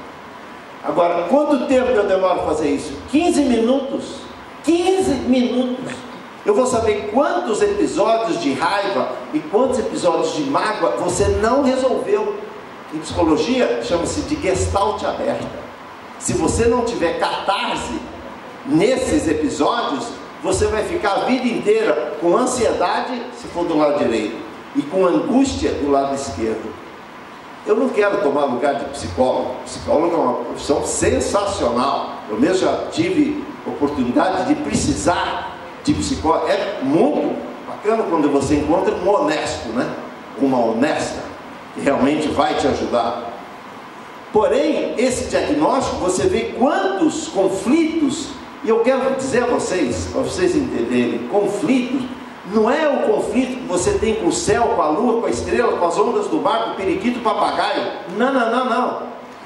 Agora, quanto tempo eu demoro para fazer isso? 15 minutos. 15 minutos. Eu vou saber quantos episódios de raiva e quantos episódios de mágoa você não resolveu. Em psicologia, chama-se de gestalt aberta. Se você não tiver catarse nesses episódios, você vai ficar a vida inteira com ansiedade, se for do lado direito, e com angústia do lado esquerdo. Eu não quero tomar lugar de psicólogo. Psicólogo é uma profissão sensacional. Eu mesmo já tive oportunidade de precisar de psicólogo. É muito bacana quando você encontra um honesto, né? Uma honesta, que realmente vai te ajudar. Porém, esse diagnóstico, você vê quantos conflitos. E eu quero dizer a vocês, para vocês entenderem, conflito não é o conflito que você tem com o céu, com a lua, com a estrela, com as ondas do mar, com o periquito, o papagaio. Não.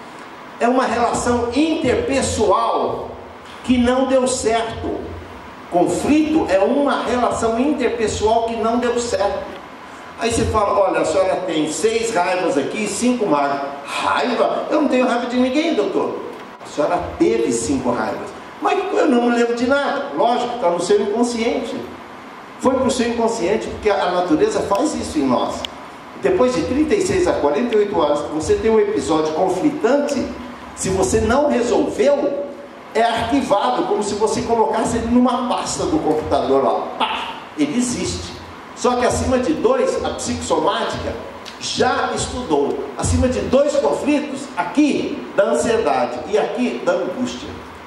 É uma relação interpessoal que não deu certo. Conflito é uma relação interpessoal que não deu certo. Aí você fala: olha, a senhora tem 6 raivas aqui, 5 mágoas. Raiva? Eu não tenho raiva de ninguém, doutor. A senhora teve 5 raivas. Mas eu não me lembro de nada. Lógico, está no seu inconsciente. Foi para o seu inconsciente, porque a natureza faz isso em nós. Depois de 36 a 48 horas que você tem um episódio conflitante, se você não resolveu, é arquivado, como se você colocasse ele numa pasta do computador lá. Pá! Ele existe. Só que acima de 2, a psicossomática já estudou. Acima de 2 conflitos, aqui da ansiedade e aqui da angústia.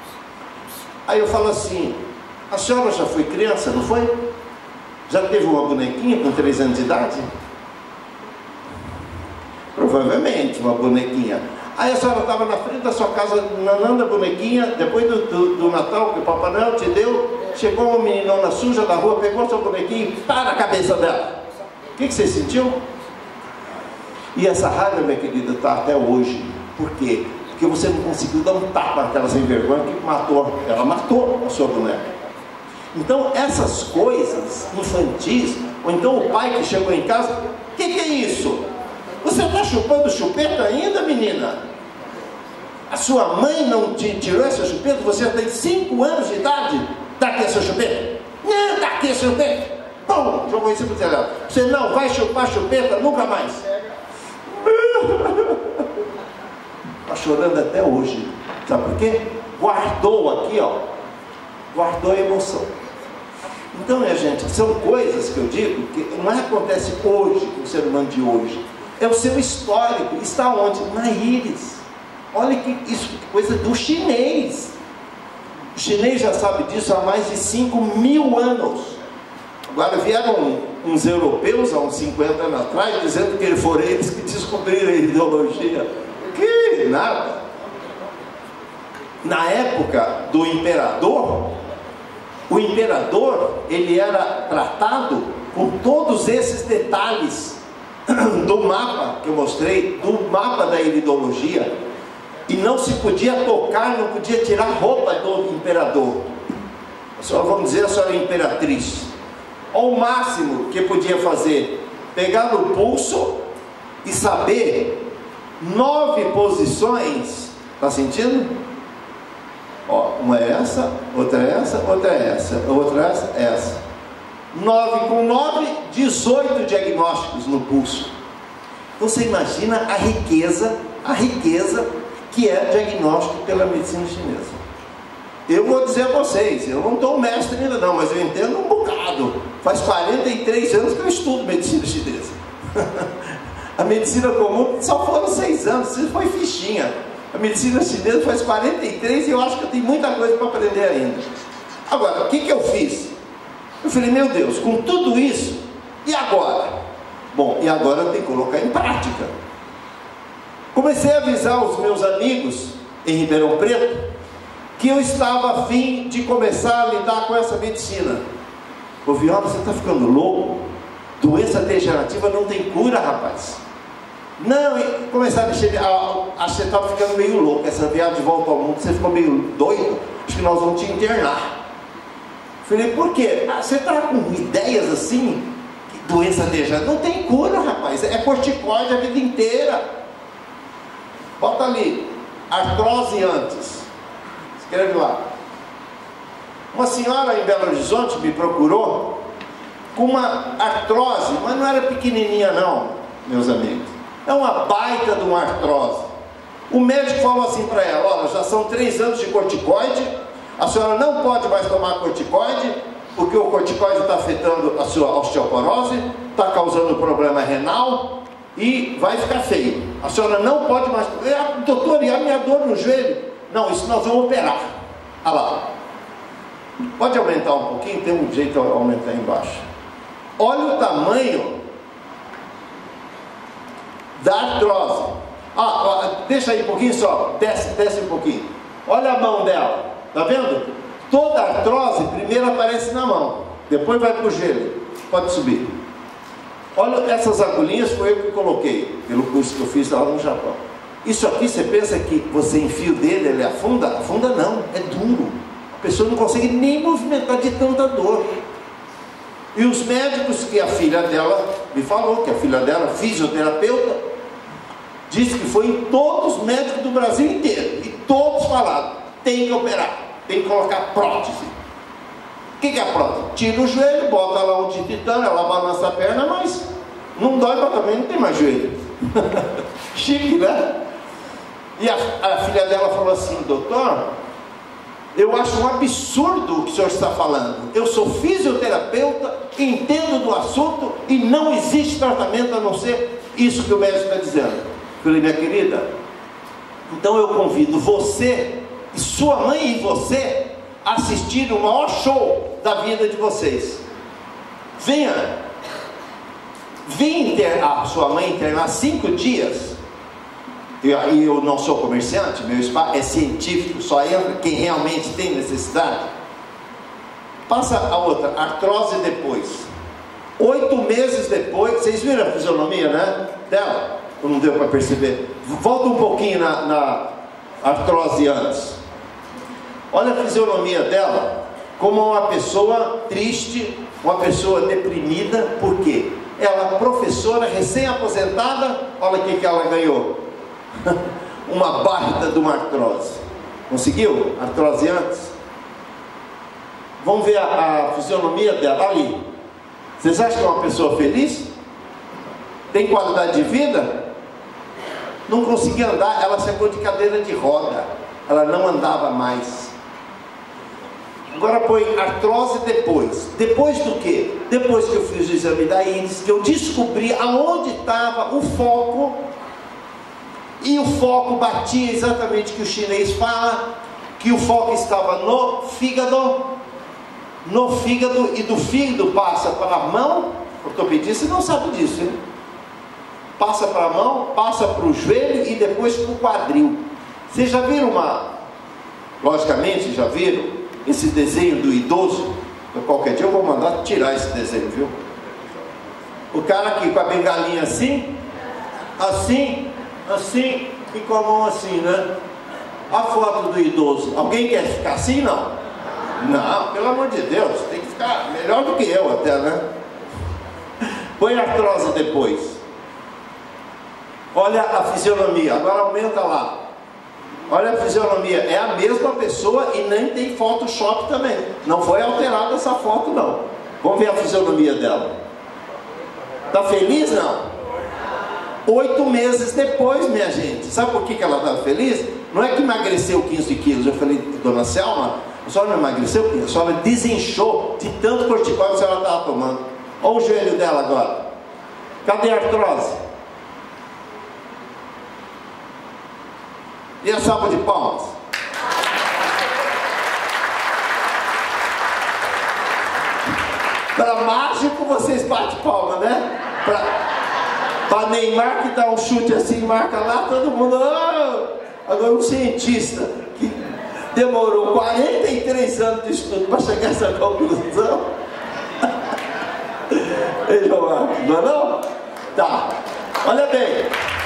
Aí eu falo assim: a senhora já foi criança, não foi? Já teve uma bonequinha com 3 anos de idade? Provavelmente uma bonequinha. Aí a senhora estava na frente da sua casa nanando a bonequinha. Depois do Natal que o Papai Noel te deu, chegou uma meninona suja da rua, pegou sua bonequinha e pá na cabeça dela. O que você sentiu? E essa raiva, minha querida, está até hoje. Por quê? Porque você não conseguiu dar um tapa naquela sem vergonha que matou. Ela matou a sua boneca. Então essas coisas infantis, ou então o pai que chegou em casa: o que é isso? Você está chupando chupeta ainda, menina? A sua mãe não te tirou essa chupeta? Você já tem 5 anos de idade? Está aqui essa chupeta? Não, está aqui a chupeta. Pum, jogou em cima do telhado. Você não vai chupar chupeta nunca mais. Está chorando até hoje. Sabe por quê? Guardou aqui, ó. Guardou a emoção. Então, minha gente, são coisas que eu digo que não acontece hoje com o ser humano de hoje. É o seu histórico. Está onde? Na íris. Olha que isso é coisa do chinês. O chinês já sabe disso há mais de 5.000 anos. Agora vieram uns europeus há uns 50 anos atrás dizendo que foram eles que descobriram a ideologia. Que nada. Na época do imperador, o imperador, ele era tratado com todos esses detalhes do mapa que eu mostrei, do mapa da iridologia, e não se podia tocar, não podia tirar roupa do imperador. Vamos dizer, a senhora é imperatriz. Ou o máximo que podia fazer, pegar no pulso e saber 9 posições. Está sentindo? Ó, uma é essa, outra é essa, outra é essa, outra é essa. 9 com 9, 18 diagnósticos no pulso. Você imagina a riqueza que é diagnóstico pela medicina chinesa. Eu vou dizer a vocês, eu não estou mestre ainda não, mas eu entendo um bocado. Faz 43 anos que eu estudo medicina chinesa. A medicina comum só foram 6 anos, isso foi fichinha. A medicina chinesa faz 43 e eu acho que eu tenho muita coisa para aprender ainda. Agora, o que eu fiz? Eu falei, meu Deus, com tudo isso, e agora? Bom, e agora eu tenho que colocar em prática. Comecei a avisar os meus amigos em Ribeirão Preto que eu estava a fim de começar a lidar com essa medicina. Ô Viola, você está ficando louco? Doença degenerativa não tem cura, rapaz. Não, e começaram a mexer, você está ficando meio louco, essa viagem de volta ao mundo, você ficou meio doido, acho que nós vamos te internar. Falei, por quê? Você está com ideias assim, doença degenerativa, não tem cura, rapaz, é corticoide a vida inteira. Bota ali, artrose antes, escreve lá. Uma senhora em Belo Horizonte me procurou com uma artrose, mas não era pequenininha não, meus amigos. É uma baita de uma artrose. O médico falou assim para ela, olha, já são 3 anos de corticoide, a senhora não pode mais tomar corticoide, porque o corticoide está afetando a sua osteoporose, está causando problema renal e vai ficar feio. A senhora não pode mais... Doutor, e a minha dor no joelho? Não, isso nós vamos operar. Olha lá. Pode aumentar um pouquinho? Tem um jeito de aumentar embaixo. Olha o tamanho da artrose. Deixa aí um pouquinho só. Desce um pouquinho. Olha a mão dela. Está vendo? Toda artrose primeiro aparece na mão, depois vai para o joelho. Pode subir. Olha essas agulhinhas, foi eu que coloquei pelo curso que eu fiz lá no Japão. Isso aqui, você pensa que você enfia o dedo, ele afunda? Afunda não, é duro. A pessoa não consegue nem movimentar de tanta dor. E os médicos, que a filha dela me falou, que a filha dela, fisioterapeuta, disse que foi em todos os médicos do Brasil inteiro, e todos falaram, tem que operar, tem que colocar prótese. O que é a prótese? Tira o joelho, bota lá um de titânio, ela balança a perna, mas não dói, mas também não tem mais joelho. Chique, né? E a filha dela falou assim, doutor, eu acho um absurdo o que o senhor está falando. Eu sou fisioterapeuta, entendo do assunto e não existe tratamento a não ser isso que o médico está dizendo. Eu falei, minha querida, então eu convido você e sua mãe e você a assistir o maior show da vida de vocês. Venha internar, sua mãe internar 5 dias. E eu não sou comerciante, meu espaço é científico, só entra quem realmente tem necessidade. Passa a outra, artrose depois. 8 meses depois, vocês viram a fisionomia, né, dela? Ou não deu para perceber? Volta um pouquinho na artrose antes. Olha a fisionomia dela, como uma pessoa triste, uma pessoa deprimida. Por quê? Ela, professora recém-aposentada, olha o que ela ganhou. uma baita de uma artrose. Conseguiu? Artrose antes? Vamos ver a fisionomia dela ali. Vocês acham que é uma pessoa feliz? Tem qualidade de vida? Não conseguia andar, ela chegou de cadeira de roda. Ela não andava mais. Agora põe artrose depois. Depois do quê? Depois que eu fiz o exame da íris, que eu descobri aonde estava o foco. E o foco batia exatamente o que o chinês fala, que o foco estava no fígado. No fígado, e do fígado passa para a mão. O ortopedista não sabe disso, hein? Passa para a mão, passa para o joelho e depois para o quadril. Vocês já viram logicamente já viram esse desenho do idoso? Qualquer dia eu vou mandar tirar esse desenho, viu? O cara aqui com a bengalinha assim, e com a mão assim, né? A foto do idoso. Alguém quer ficar assim? Não. Não, pelo amor de Deus, tem que ficar melhor do que eu até, né? Põe a artrose depois. Olha a fisionomia, agora aumenta lá. Olha a fisionomia, é a mesma pessoa e nem tem Photoshop também. Não foi alterada essa foto, não. Vamos ver a fisionomia dela. Tá feliz? Não. 8 meses depois, minha gente. Sabe por que ela estava feliz? Não é que emagreceu 15 quilos. Eu falei, dona Selma, a senhora não emagreceu? A senhora desinchou de tanto corticóide que a senhora estava tomando. Olha o joelho dela agora. Cadê a artrose? E a salva de palmas? Para mágico vocês batem palma, né? Para Neymar que dá um chute assim, marca lá, todo mundo... Oh! Agora um cientista que demorou 43 anos de estudo para chegar a essa conclusão. Vejam lá, não é não? Tá, olha bem.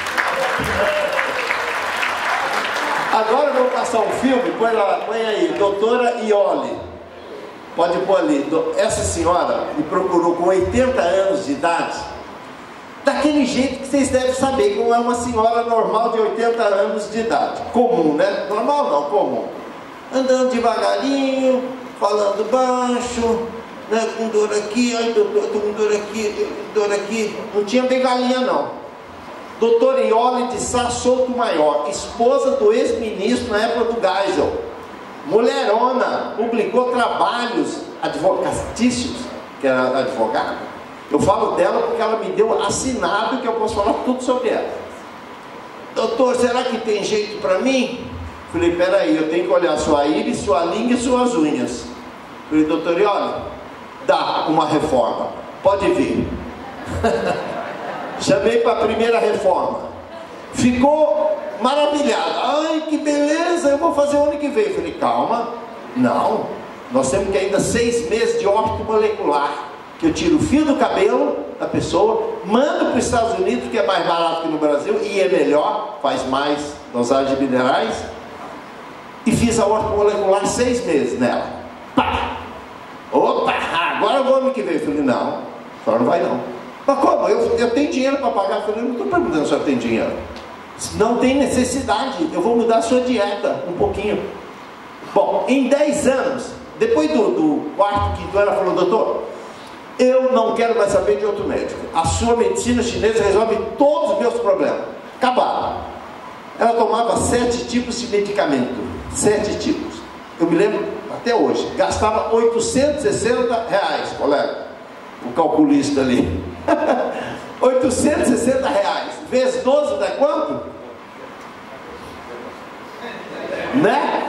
Agora eu vou passar um filme, põe lá, põe aí, doutora Ioli. Pode pôr ali. Essa senhora me procurou com 80 anos de idade, daquele jeito que vocês devem saber, como é uma senhora normal de 80 anos de idade. Comum, né? Normal não, comum. Andando devagarinho, falando baixo, né? Com dor aqui, ai doutor, tô com dor aqui. Não tinha bengalinha não. Doutora Ioli de Sá Sotomayor, esposa do ex-ministro na época do Geisel. Mulherona, publicou trabalhos advocatícios, que era advogada. Eu falo dela porque ela me deu assinado que eu posso falar tudo sobre ela. Doutor, será que tem jeito para mim? Falei, peraí, eu tenho que olhar sua íris, sua língua e suas unhas. Falei, doutor Ioli, dá uma reforma, pode vir. Chamei para a primeira reforma. Ficou maravilhado. Ai, que beleza, eu vou fazer o ano que vem. Falei, calma, não, nós temos que ainda 6 meses de óbito molecular, que eu tiro o fio do cabelo da pessoa, mando para os Estados Unidos, que é mais barato que no Brasil e é melhor, faz mais dosagem de minerais, e fiz a óbito molecular 6 meses nela. Pá! Opa, agora eu vou ano que vem. Falei, não, a senhora não vai não. Mas como? Eu tenho dinheiro para pagar. Eu falei, não estou perguntando se a senhora tem dinheiro. Não tem necessidade, eu vou mudar a sua dieta um pouquinho. Bom, em 10 anos, depois do quarto, quinto ano, ela falou, doutor, eu não quero mais saber de outro médico. A sua medicina chinesa resolve todos os meus problemas. Acabaram. Ela tomava 7 tipos de medicamento. 7 tipos. Eu me lembro até hoje. Gastava R$860, colega. O calculista ali. R$860. Vezes 12 dá quanto? Né?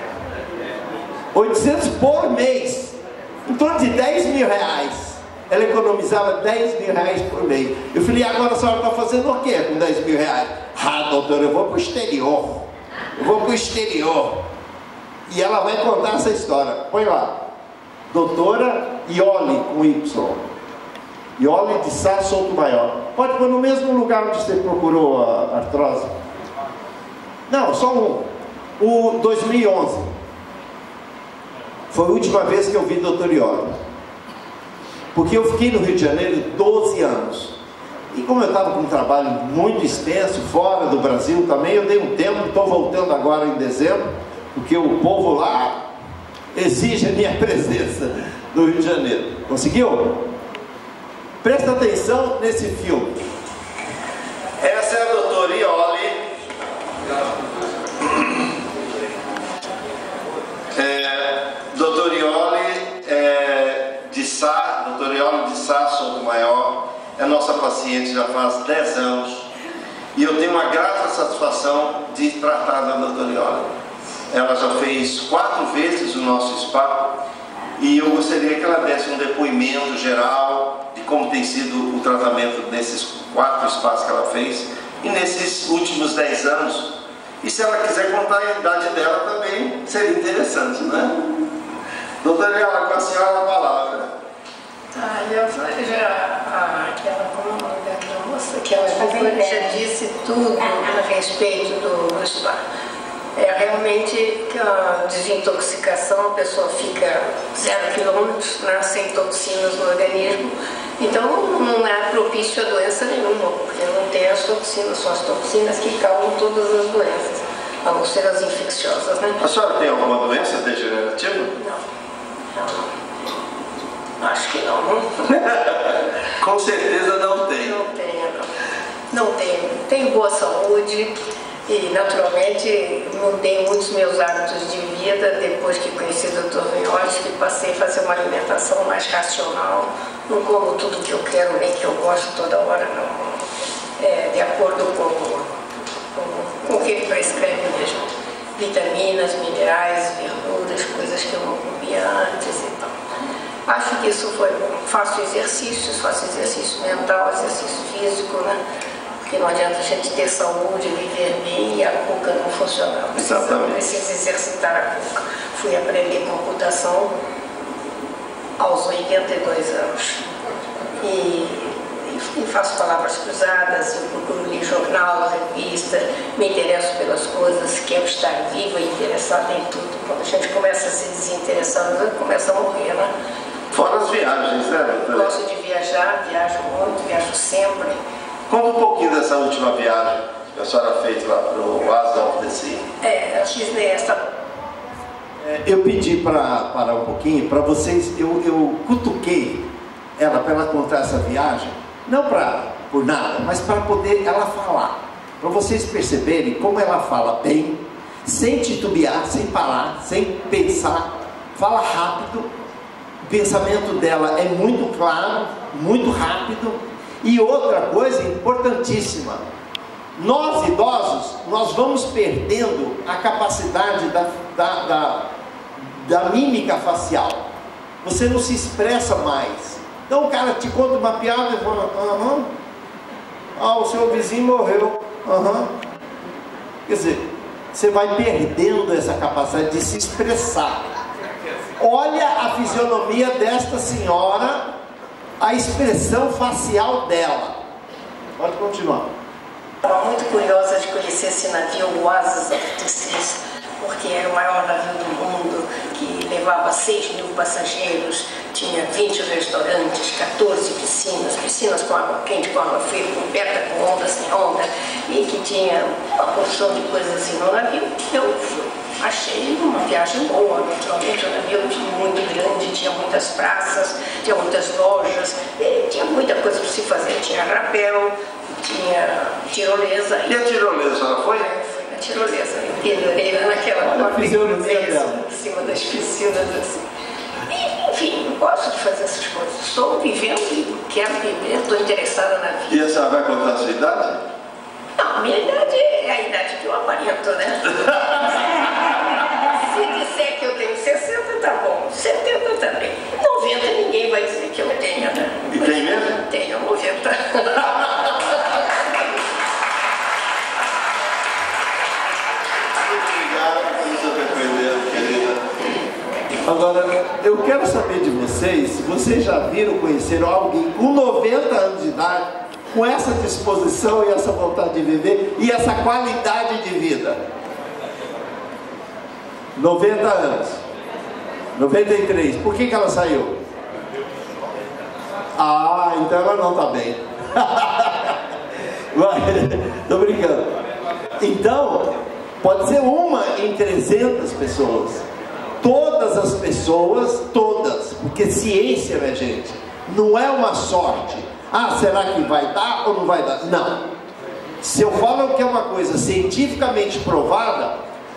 800 por mês. Em torno de R$10.000. Ela economizava R$10.000 por mês. Eu falei, agora a senhora está fazendo o quê com R$10.000? Ah, doutor, eu vou para o exterior. Eu vou para o exterior. E ela vai contar essa história. Põe lá. Doutora Ioli, com Y. Ioli de Sá Sotomayor. Pode pôr no mesmo lugar onde você procurou a artrose. Não, só um. O 2011. Foi a última vez que eu vi doutor Ioli. Porque eu fiquei no Rio de Janeiro 12 anos. E como eu estava com um trabalho muito extenso, fora do Brasil também, eu dei um tempo, estou voltando agora em dezembro, porque o povo lá exige a minha presença no Rio de Janeiro. Conseguiu? Presta atenção nesse filme. Essa é a doutora Iole. Doutora Iole de Sá, doutora Iole de Sá Sotomayor, é nossa paciente já faz 10 anos. E eu tenho uma grata satisfação de tratar da doutora Iole. Ela já fez 4 vezes o nosso spa e eu gostaria que ela desse um depoimento geral de como tem sido o tratamento nesses 4 spas que ela fez e nesses últimos 10 anos. E se ela quiser contar a idade dela também, seria interessante, né? Doutora Iole, com a senhora a palavra. Eu já, aquela, como é o nome daquela moça, que ela já disse tudo a respeito do spa. Realmente a desintoxicação, a pessoa fica 0 quilômetros, né, sem toxinas no organismo, então não é propício a doença nenhuma, porque não tem as toxinas, são as toxinas que causam todas as doenças, a não ser as infecciosas, né? A senhora tem alguma doença degenerativa? Não. Acho que não. Com certeza não tem. Não tenho, não. Não tenho. Tenho boa saúde. E, naturalmente, mudei muitos meus hábitos de vida depois que conheci o Dr. Vinholes, que passei a fazer uma alimentação mais racional. Não como tudo que eu quero, nem que eu gosto toda hora, não. De acordo com o que ele prescreve mesmo. Vitaminas, minerais, verduras, coisas que eu não comia antes e tal. Acho que isso foi bom. Faço exercício mental, exercício físico, né? Porque não adianta a gente ter saúde, viver bem e a cuca não funcionar. Precisa exercitar a cuca. Fui aprender computação aos 82 anos. E faço palavras cruzadas, eu procuro ler jornal, revista, me interesso pelas coisas, quero estar viva e interessada em tudo. Quando a gente começa a se desinteressar, começa a morrer, né? Fora as viagens, né, doutora? Gosto de viajar, viajo muito, viajo sempre. Conta um pouquinho dessa última viagem que a senhora fez lá para o Oasis of the Sea. A Disney esta. Eu pedi para parar um pouquinho, para vocês, eu cutuquei ela para ela contar essa viagem, não por nada, mas para poder ela falar, para vocês perceberem como ela fala bem, sem titubear, sem parar, sem pensar, fala rápido, o pensamento dela é muito claro, muito rápido. E outra coisa importantíssima, nós idosos, nós vamos perdendo a capacidade da mímica facial. Você não se expressa mais. Então o cara te conta uma piada e fala, o seu vizinho morreu. Quer dizer, você vai perdendo essa capacidade de se expressar. Olha a fisionomia desta senhora, a expressão facial dela. Pode continuar. Estava muito curiosa de conhecer esse navio, o Oasis of the Seas, porque era o maior navio do mundo, que levava 6.000 passageiros, tinha 20 restaurantes, 14 piscinas com água quente, com água fria, coberta com onda, sem onda, e que tinha uma porção de coisas assim no navio. Eu achei uma viagem boa, naturalmente. O navio muito grande, tinha muitas praças, tinha muitas lojas, tinha muita coisa para se fazer. Tinha rapel, tinha tirolesa. E a tirolesa, a senhora foi? Fui na tirolesa, eu pendurei naquela em cima das piscinas assim. E, enfim, eu gosto de fazer essas coisas. Estou vivendo e quero viver, estou interessada na vida. E a senhora vai contar a sua idade? Não, a minha idade é a idade que eu aparento, né? Se disser que eu tenho 60, tá bom. 70 também. 90 ninguém vai dizer que eu tenho, né? E tem mesmo? Tenho 90. Agora, eu quero saber de vocês, se vocês já viram, conheceram alguém com 90 anos de idade, com essa disposição e essa vontade de viver e essa qualidade de vida? 90 anos, 93, por que ela saiu? Então ela não está bem. Tô brincando. Então, pode ser uma em 300 pessoas. Todas as pessoas, todas. Porque ciência, minha gente, não é uma sorte. Ah, será que vai dar ou não vai dar? Não. Se eu falo que é uma coisa cientificamente provada,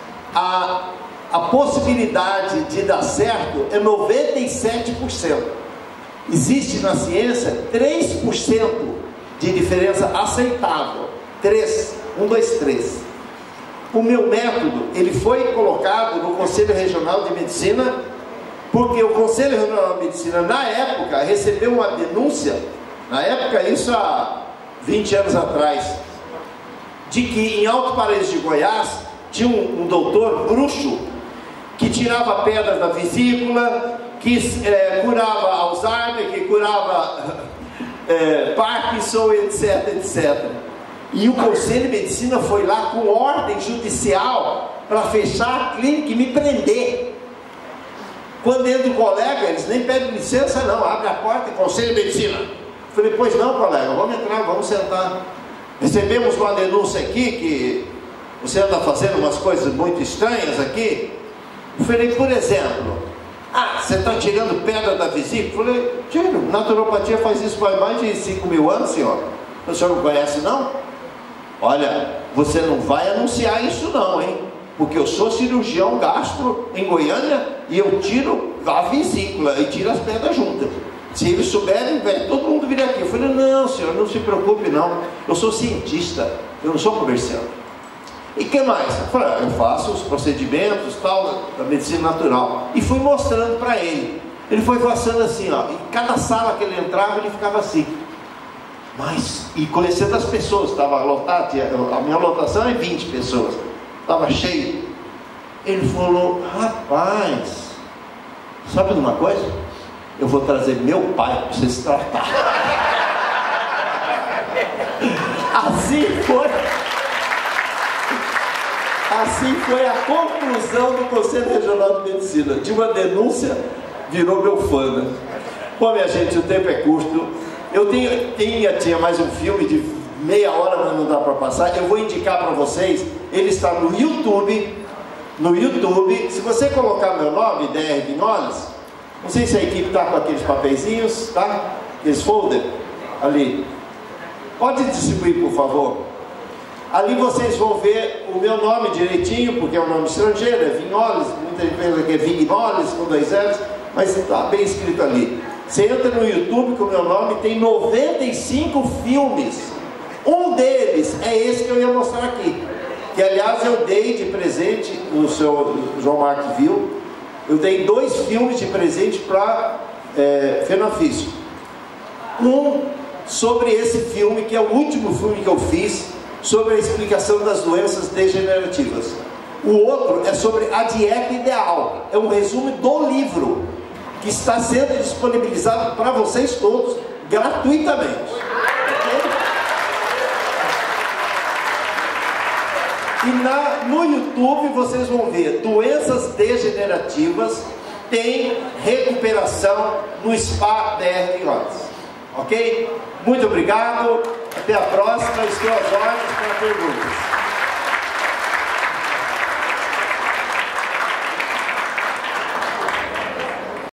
a possibilidade de dar certo é 97%. Existe na ciência 3% de diferença aceitável. 3. 1, 2, 3. O meu método, ele foi colocado no Conselho Regional de Medicina, porque o Conselho Regional de Medicina, na época, recebeu uma denúncia, na época, isso há 20 anos atrás, de que em Alto Paraíso de Goiás, tinha um doutor bruxo, que tirava pedras da vesícula, que curava Alzheimer, que curava Parkinson, etc, etc. E o Conselho de Medicina foi lá com ordem judicial para fechar a clínica e me prender. Quando entra o colega, eles nem pedem licença não, abre a porta e Conselho de Medicina. Eu falei, pois não, colega, vamos entrar, vamos sentar. Recebemos uma denúncia aqui que você anda fazendo umas coisas muito estranhas aqui. Eu falei, por exemplo, você está tirando pedra da vesícula? Eu falei, tiro, naturopatia faz isso faz mais de 5.000 anos, senhor. O senhor não conhece não? Olha, você não vai anunciar isso não, hein? Porque eu sou cirurgião gastro em Goiânia e eu tiro a vesícula e tiro as pedras juntas. Se eles souberem, todo mundo vir aqui. Eu falei, não senhor, não se preocupe não, eu sou cientista, eu não sou comerciante. E o que mais? Eu falei, eu faço os procedimentos tal, da medicina natural. E fui mostrando para ele. Ele foi passando assim, ó, em cada sala que ele entrava, ele ficava assim. Mas, e conhecendo as pessoas, estava lotado, a minha lotação é 20 pessoas, estava cheio. Ele falou, rapaz, sabe de uma coisa? Eu vou trazer meu pai para você se tratar. Assim foi a conclusão do Conselho Regional de Medicina. De uma denúncia, virou meu fã, né? Bom, minha gente, o tempo é curto. Eu tinha mais um filme de meia hora, mas não dá para passar. Eu vou indicar para vocês. Ele está no YouTube. No YouTube, se você colocar meu nome, DR Vignoles, não sei se a equipe está com aqueles papeizinhos, tá? Aqueles folder ali. Pode distribuir, por favor. Ali vocês vão ver o meu nome direitinho, porque é um nome estrangeiro, é Vignoles, muita gente pensa que é Vignoles com 2 L's, mas está bem escrito ali. Você entra no YouTube com o meu nome, tem 95 filmes. Um deles é esse que eu ia mostrar aqui, que aliás eu dei de presente, o seu João Marcos viu, eu dei 2 filmes de presente para Fenafício. Um sobre esse filme, que é o último filme que eu fiz, sobre a explicação das doenças degenerativas. O outro é sobre a dieta ideal. É um resumo do livro, que está sendo disponibilizado para vocês todos, gratuitamente. E no YouTube vocês vão ver doenças degenerativas, tem recuperação no Spa DR Vignoles. Ok? Muito obrigado, até a próxima, estou às ordens para perguntas.